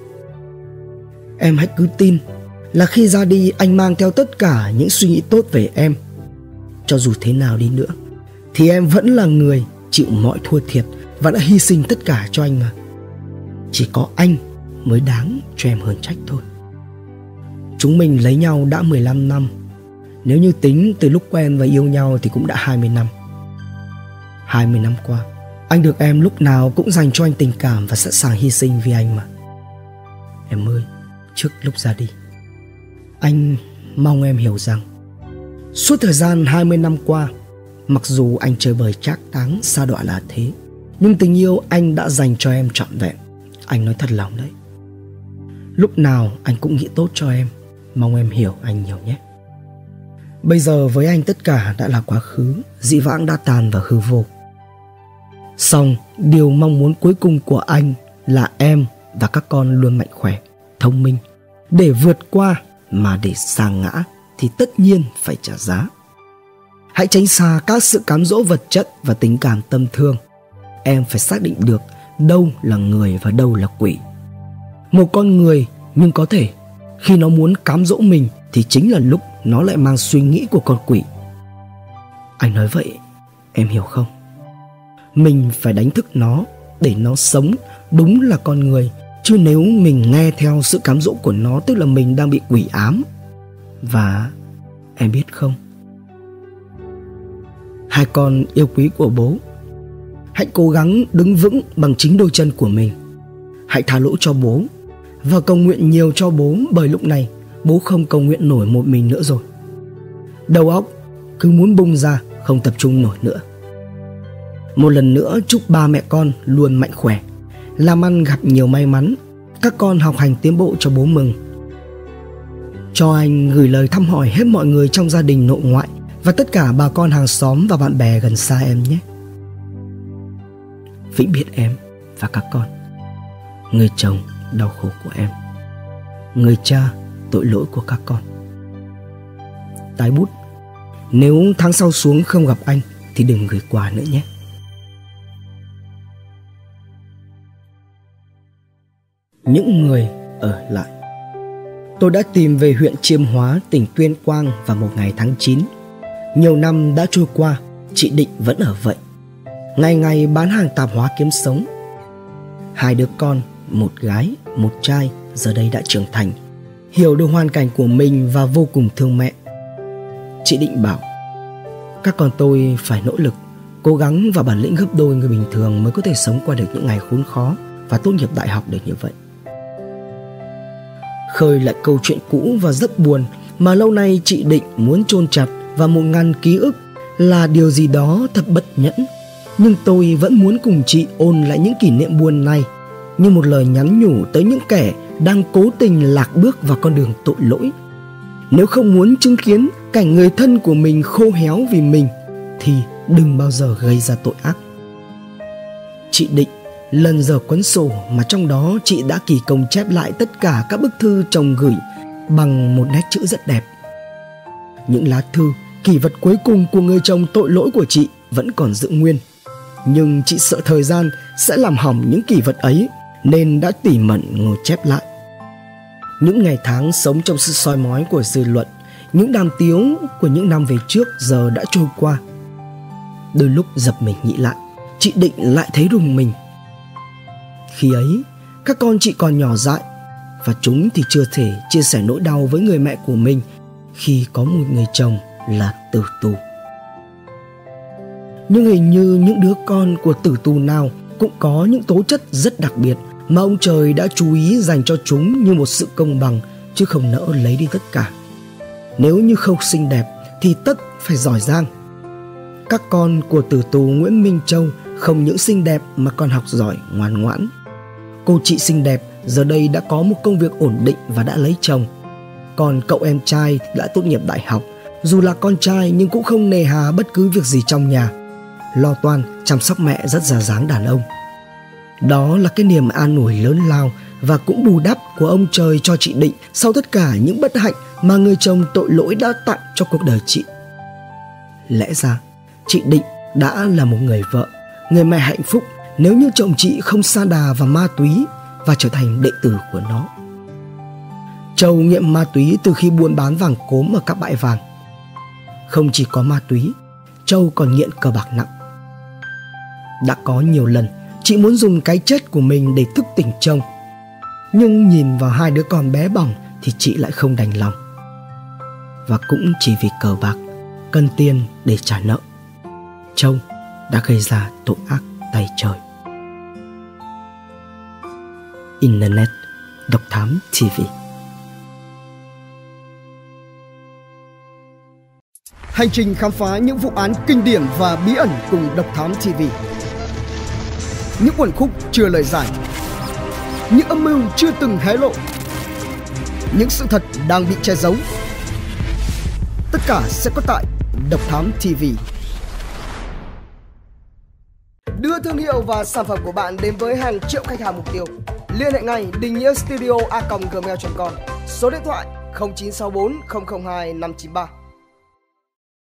Em hãy cứ tin là khi ra đi anh mang theo tất cả những suy nghĩ tốt về em. Cho dù thế nào đi nữa thì em vẫn là người chịu mọi thua thiệt và đã hy sinh tất cả cho anh mà. Chỉ có anh mới đáng cho em hơn trách thôi. Chúng mình lấy nhau đã mười lăm năm. Nếu như tính từ lúc quen và yêu nhau thì cũng đã hai mươi năm. hai mươi năm qua, anh được em lúc nào cũng dành cho anh tình cảm và sẵn sàng hy sinh vì anh mà. Em ơi, trước lúc ra đi, anh mong em hiểu rằng suốt thời gian hai mươi năm qua, mặc dù anh chơi bời trác táng sa đọa là thế, nhưng tình yêu anh đã dành cho em trọn vẹn. Anh nói thật lòng đấy. Lúc nào anh cũng nghĩ tốt cho em. Mong em hiểu anh nhiều nhé. Bây giờ với anh tất cả đã là quá khứ, dĩ vãng đã tàn và hư vô. Song điều mong muốn cuối cùng của anh là em và các con luôn mạnh khỏe, thông minh. Để vượt qua mà để sa ngã thì tất nhiên phải trả giá. Hãy tránh xa các sự cám dỗ vật chất và tình cảm tâm thương. Em phải xác định được đâu là người và đâu là quỷ. Một con người nhưng có thể khi nó muốn cám dỗ mình thì chính là lúc nó lại mang suy nghĩ của con quỷ. Anh nói vậy em hiểu không? Mình phải đánh thức nó để nó sống đúng là con người. Chứ nếu mình nghe theo sự cám dỗ của nó, tức là mình đang bị quỷ ám. Và em biết không, hai con yêu quý của bố, hãy cố gắng đứng vững bằng chính đôi chân của mình. Hãy tha lỗi cho bố và cầu nguyện nhiều cho bố, bởi lúc này bố không cầu nguyện nổi một mình nữa rồi. Đầu óc cứ muốn bung ra, không tập trung nổi nữa. Một lần nữa chúc ba mẹ con luôn mạnh khỏe, làm ăn gặp nhiều may mắn, các con học hành tiến bộ cho bố mừng. Cho anh gửi lời thăm hỏi hết mọi người trong gia đình nội ngoại và tất cả bà con hàng xóm và bạn bè gần xa em nhé. Vĩnh biệt em và các con. Người chồng đau khổ của em, người cha tội lỗi của các con. Tái bút. Nếu tháng sau xuống không gặp anh thì đừng gửi quà nữa nhé. Những người ở lại. Tôi đã tìm về huyện Chiêm Hóa, tỉnh Tuyên Quang vào một ngày tháng chín. Nhiều năm đã trôi qua, chị Định vẫn ở vậy, ngày ngày bán hàng tạp hóa kiếm sống. Hai đứa con một gái, một trai giờ đây đã trưởng thành, hiểu được hoàn cảnh của mình và vô cùng thương mẹ. Chị Định bảo, các con tôi phải nỗ lực, cố gắng và bản lĩnh gấp đôi người bình thường mới có thể sống qua được những ngày khốn khó và tốt nghiệp đại học được như vậy. Khơi lại câu chuyện cũ và rất buồn mà lâu nay chị Định muốn chôn chặt vào một ngăn ký ức là điều gì đó thật bất nhẫn. Nhưng tôi vẫn muốn cùng chị ôn lại những kỷ niệm buồn này như một lời nhắn nhủ tới những kẻ đang cố tình lạc bước vào con đường tội lỗi. Nếu không muốn chứng kiến cảnh người thân của mình khô héo vì mình thì đừng bao giờ gây ra tội ác. Chị Định lần dở cuốn sổ mà trong đó chị đã kỳ công chép lại tất cả các bức thư chồng gửi bằng một nét chữ rất đẹp. Những lá thư, kỷ vật cuối cùng của người chồng tội lỗi của chị vẫn còn giữ nguyên. Nhưng chị sợ thời gian sẽ làm hỏng những kỷ vật ấy nên đã tỉ mẩn ngồi chép lại. Những ngày tháng sống trong sự soi mói của dư luận, những đàm tiếu của những năm về trước giờ đã trôi qua. Đôi lúc giật mình nghĩ lại, chị Định lại thấy rùng mình. Khi ấy, các con chị còn nhỏ dại và chúng thì chưa thể chia sẻ nỗi đau với người mẹ của mình khi có một người chồng là tử tù. Nhưng hình như những đứa con của tử tù nào cũng có những tố chất rất đặc biệt mà ông trời đã chú ý dành cho chúng như một sự công bằng, chứ không nỡ lấy đi tất cả. Nếu như không xinh đẹp thì tất phải giỏi giang. Các con của tử tù Nguyễn Minh Châu không những xinh đẹp mà còn học giỏi, ngoan ngoãn. Cô chị xinh đẹp giờ đây đã có một công việc ổn định và đã lấy chồng. Còn cậu em trai đã tốt nghiệp đại học, dù là con trai nhưng cũng không nề hà bất cứ việc gì trong nhà, lo toan chăm sóc mẹ rất ra dáng đàn ông. Đó là cái niềm an ủi lớn lao và cũng bù đắp của ông trời cho chị Định sau tất cả những bất hạnh mà người chồng tội lỗi đã tặng cho cuộc đời chị. Lẽ ra chị Định đã là một người vợ, người mẹ hạnh phúc nếu như chồng chị không sa đà vào ma túy và trở thành đệ tử của nó. Châu nghiện ma túy từ khi buôn bán vàng cốm ở các bãi vàng. Không chỉ có ma túy, Châu còn nghiện cờ bạc nặng. Đã có nhiều lần chị muốn dùng cái chết của mình để thức tỉnh chồng, nhưng nhìn vào hai đứa con bé bỏng thì chị lại không đành lòng. Và cũng chỉ vì cờ bạc, cần tiền để trả nợ, Châu đã gây ra tội ác tay trời. Internet Độc Thám ti vi. Hành trình khám phá những vụ án kinh điển và bí ẩn cùng Độc Thám ti vi. Những uẩn khúc chưa lời giải, những âm mưu chưa từng hé lộ, những sự thật đang bị che giấu. Tất cả sẽ có tại Độc Thám ti vi. Đưa thương hiệu và sản phẩm của bạn đến với hàng triệu khách hàng mục tiêu. Liên hệ ngay Đình Nghĩa Studio a còng gmail chấm com. Số điện thoại không chín sáu bốn không không hai năm chín ba.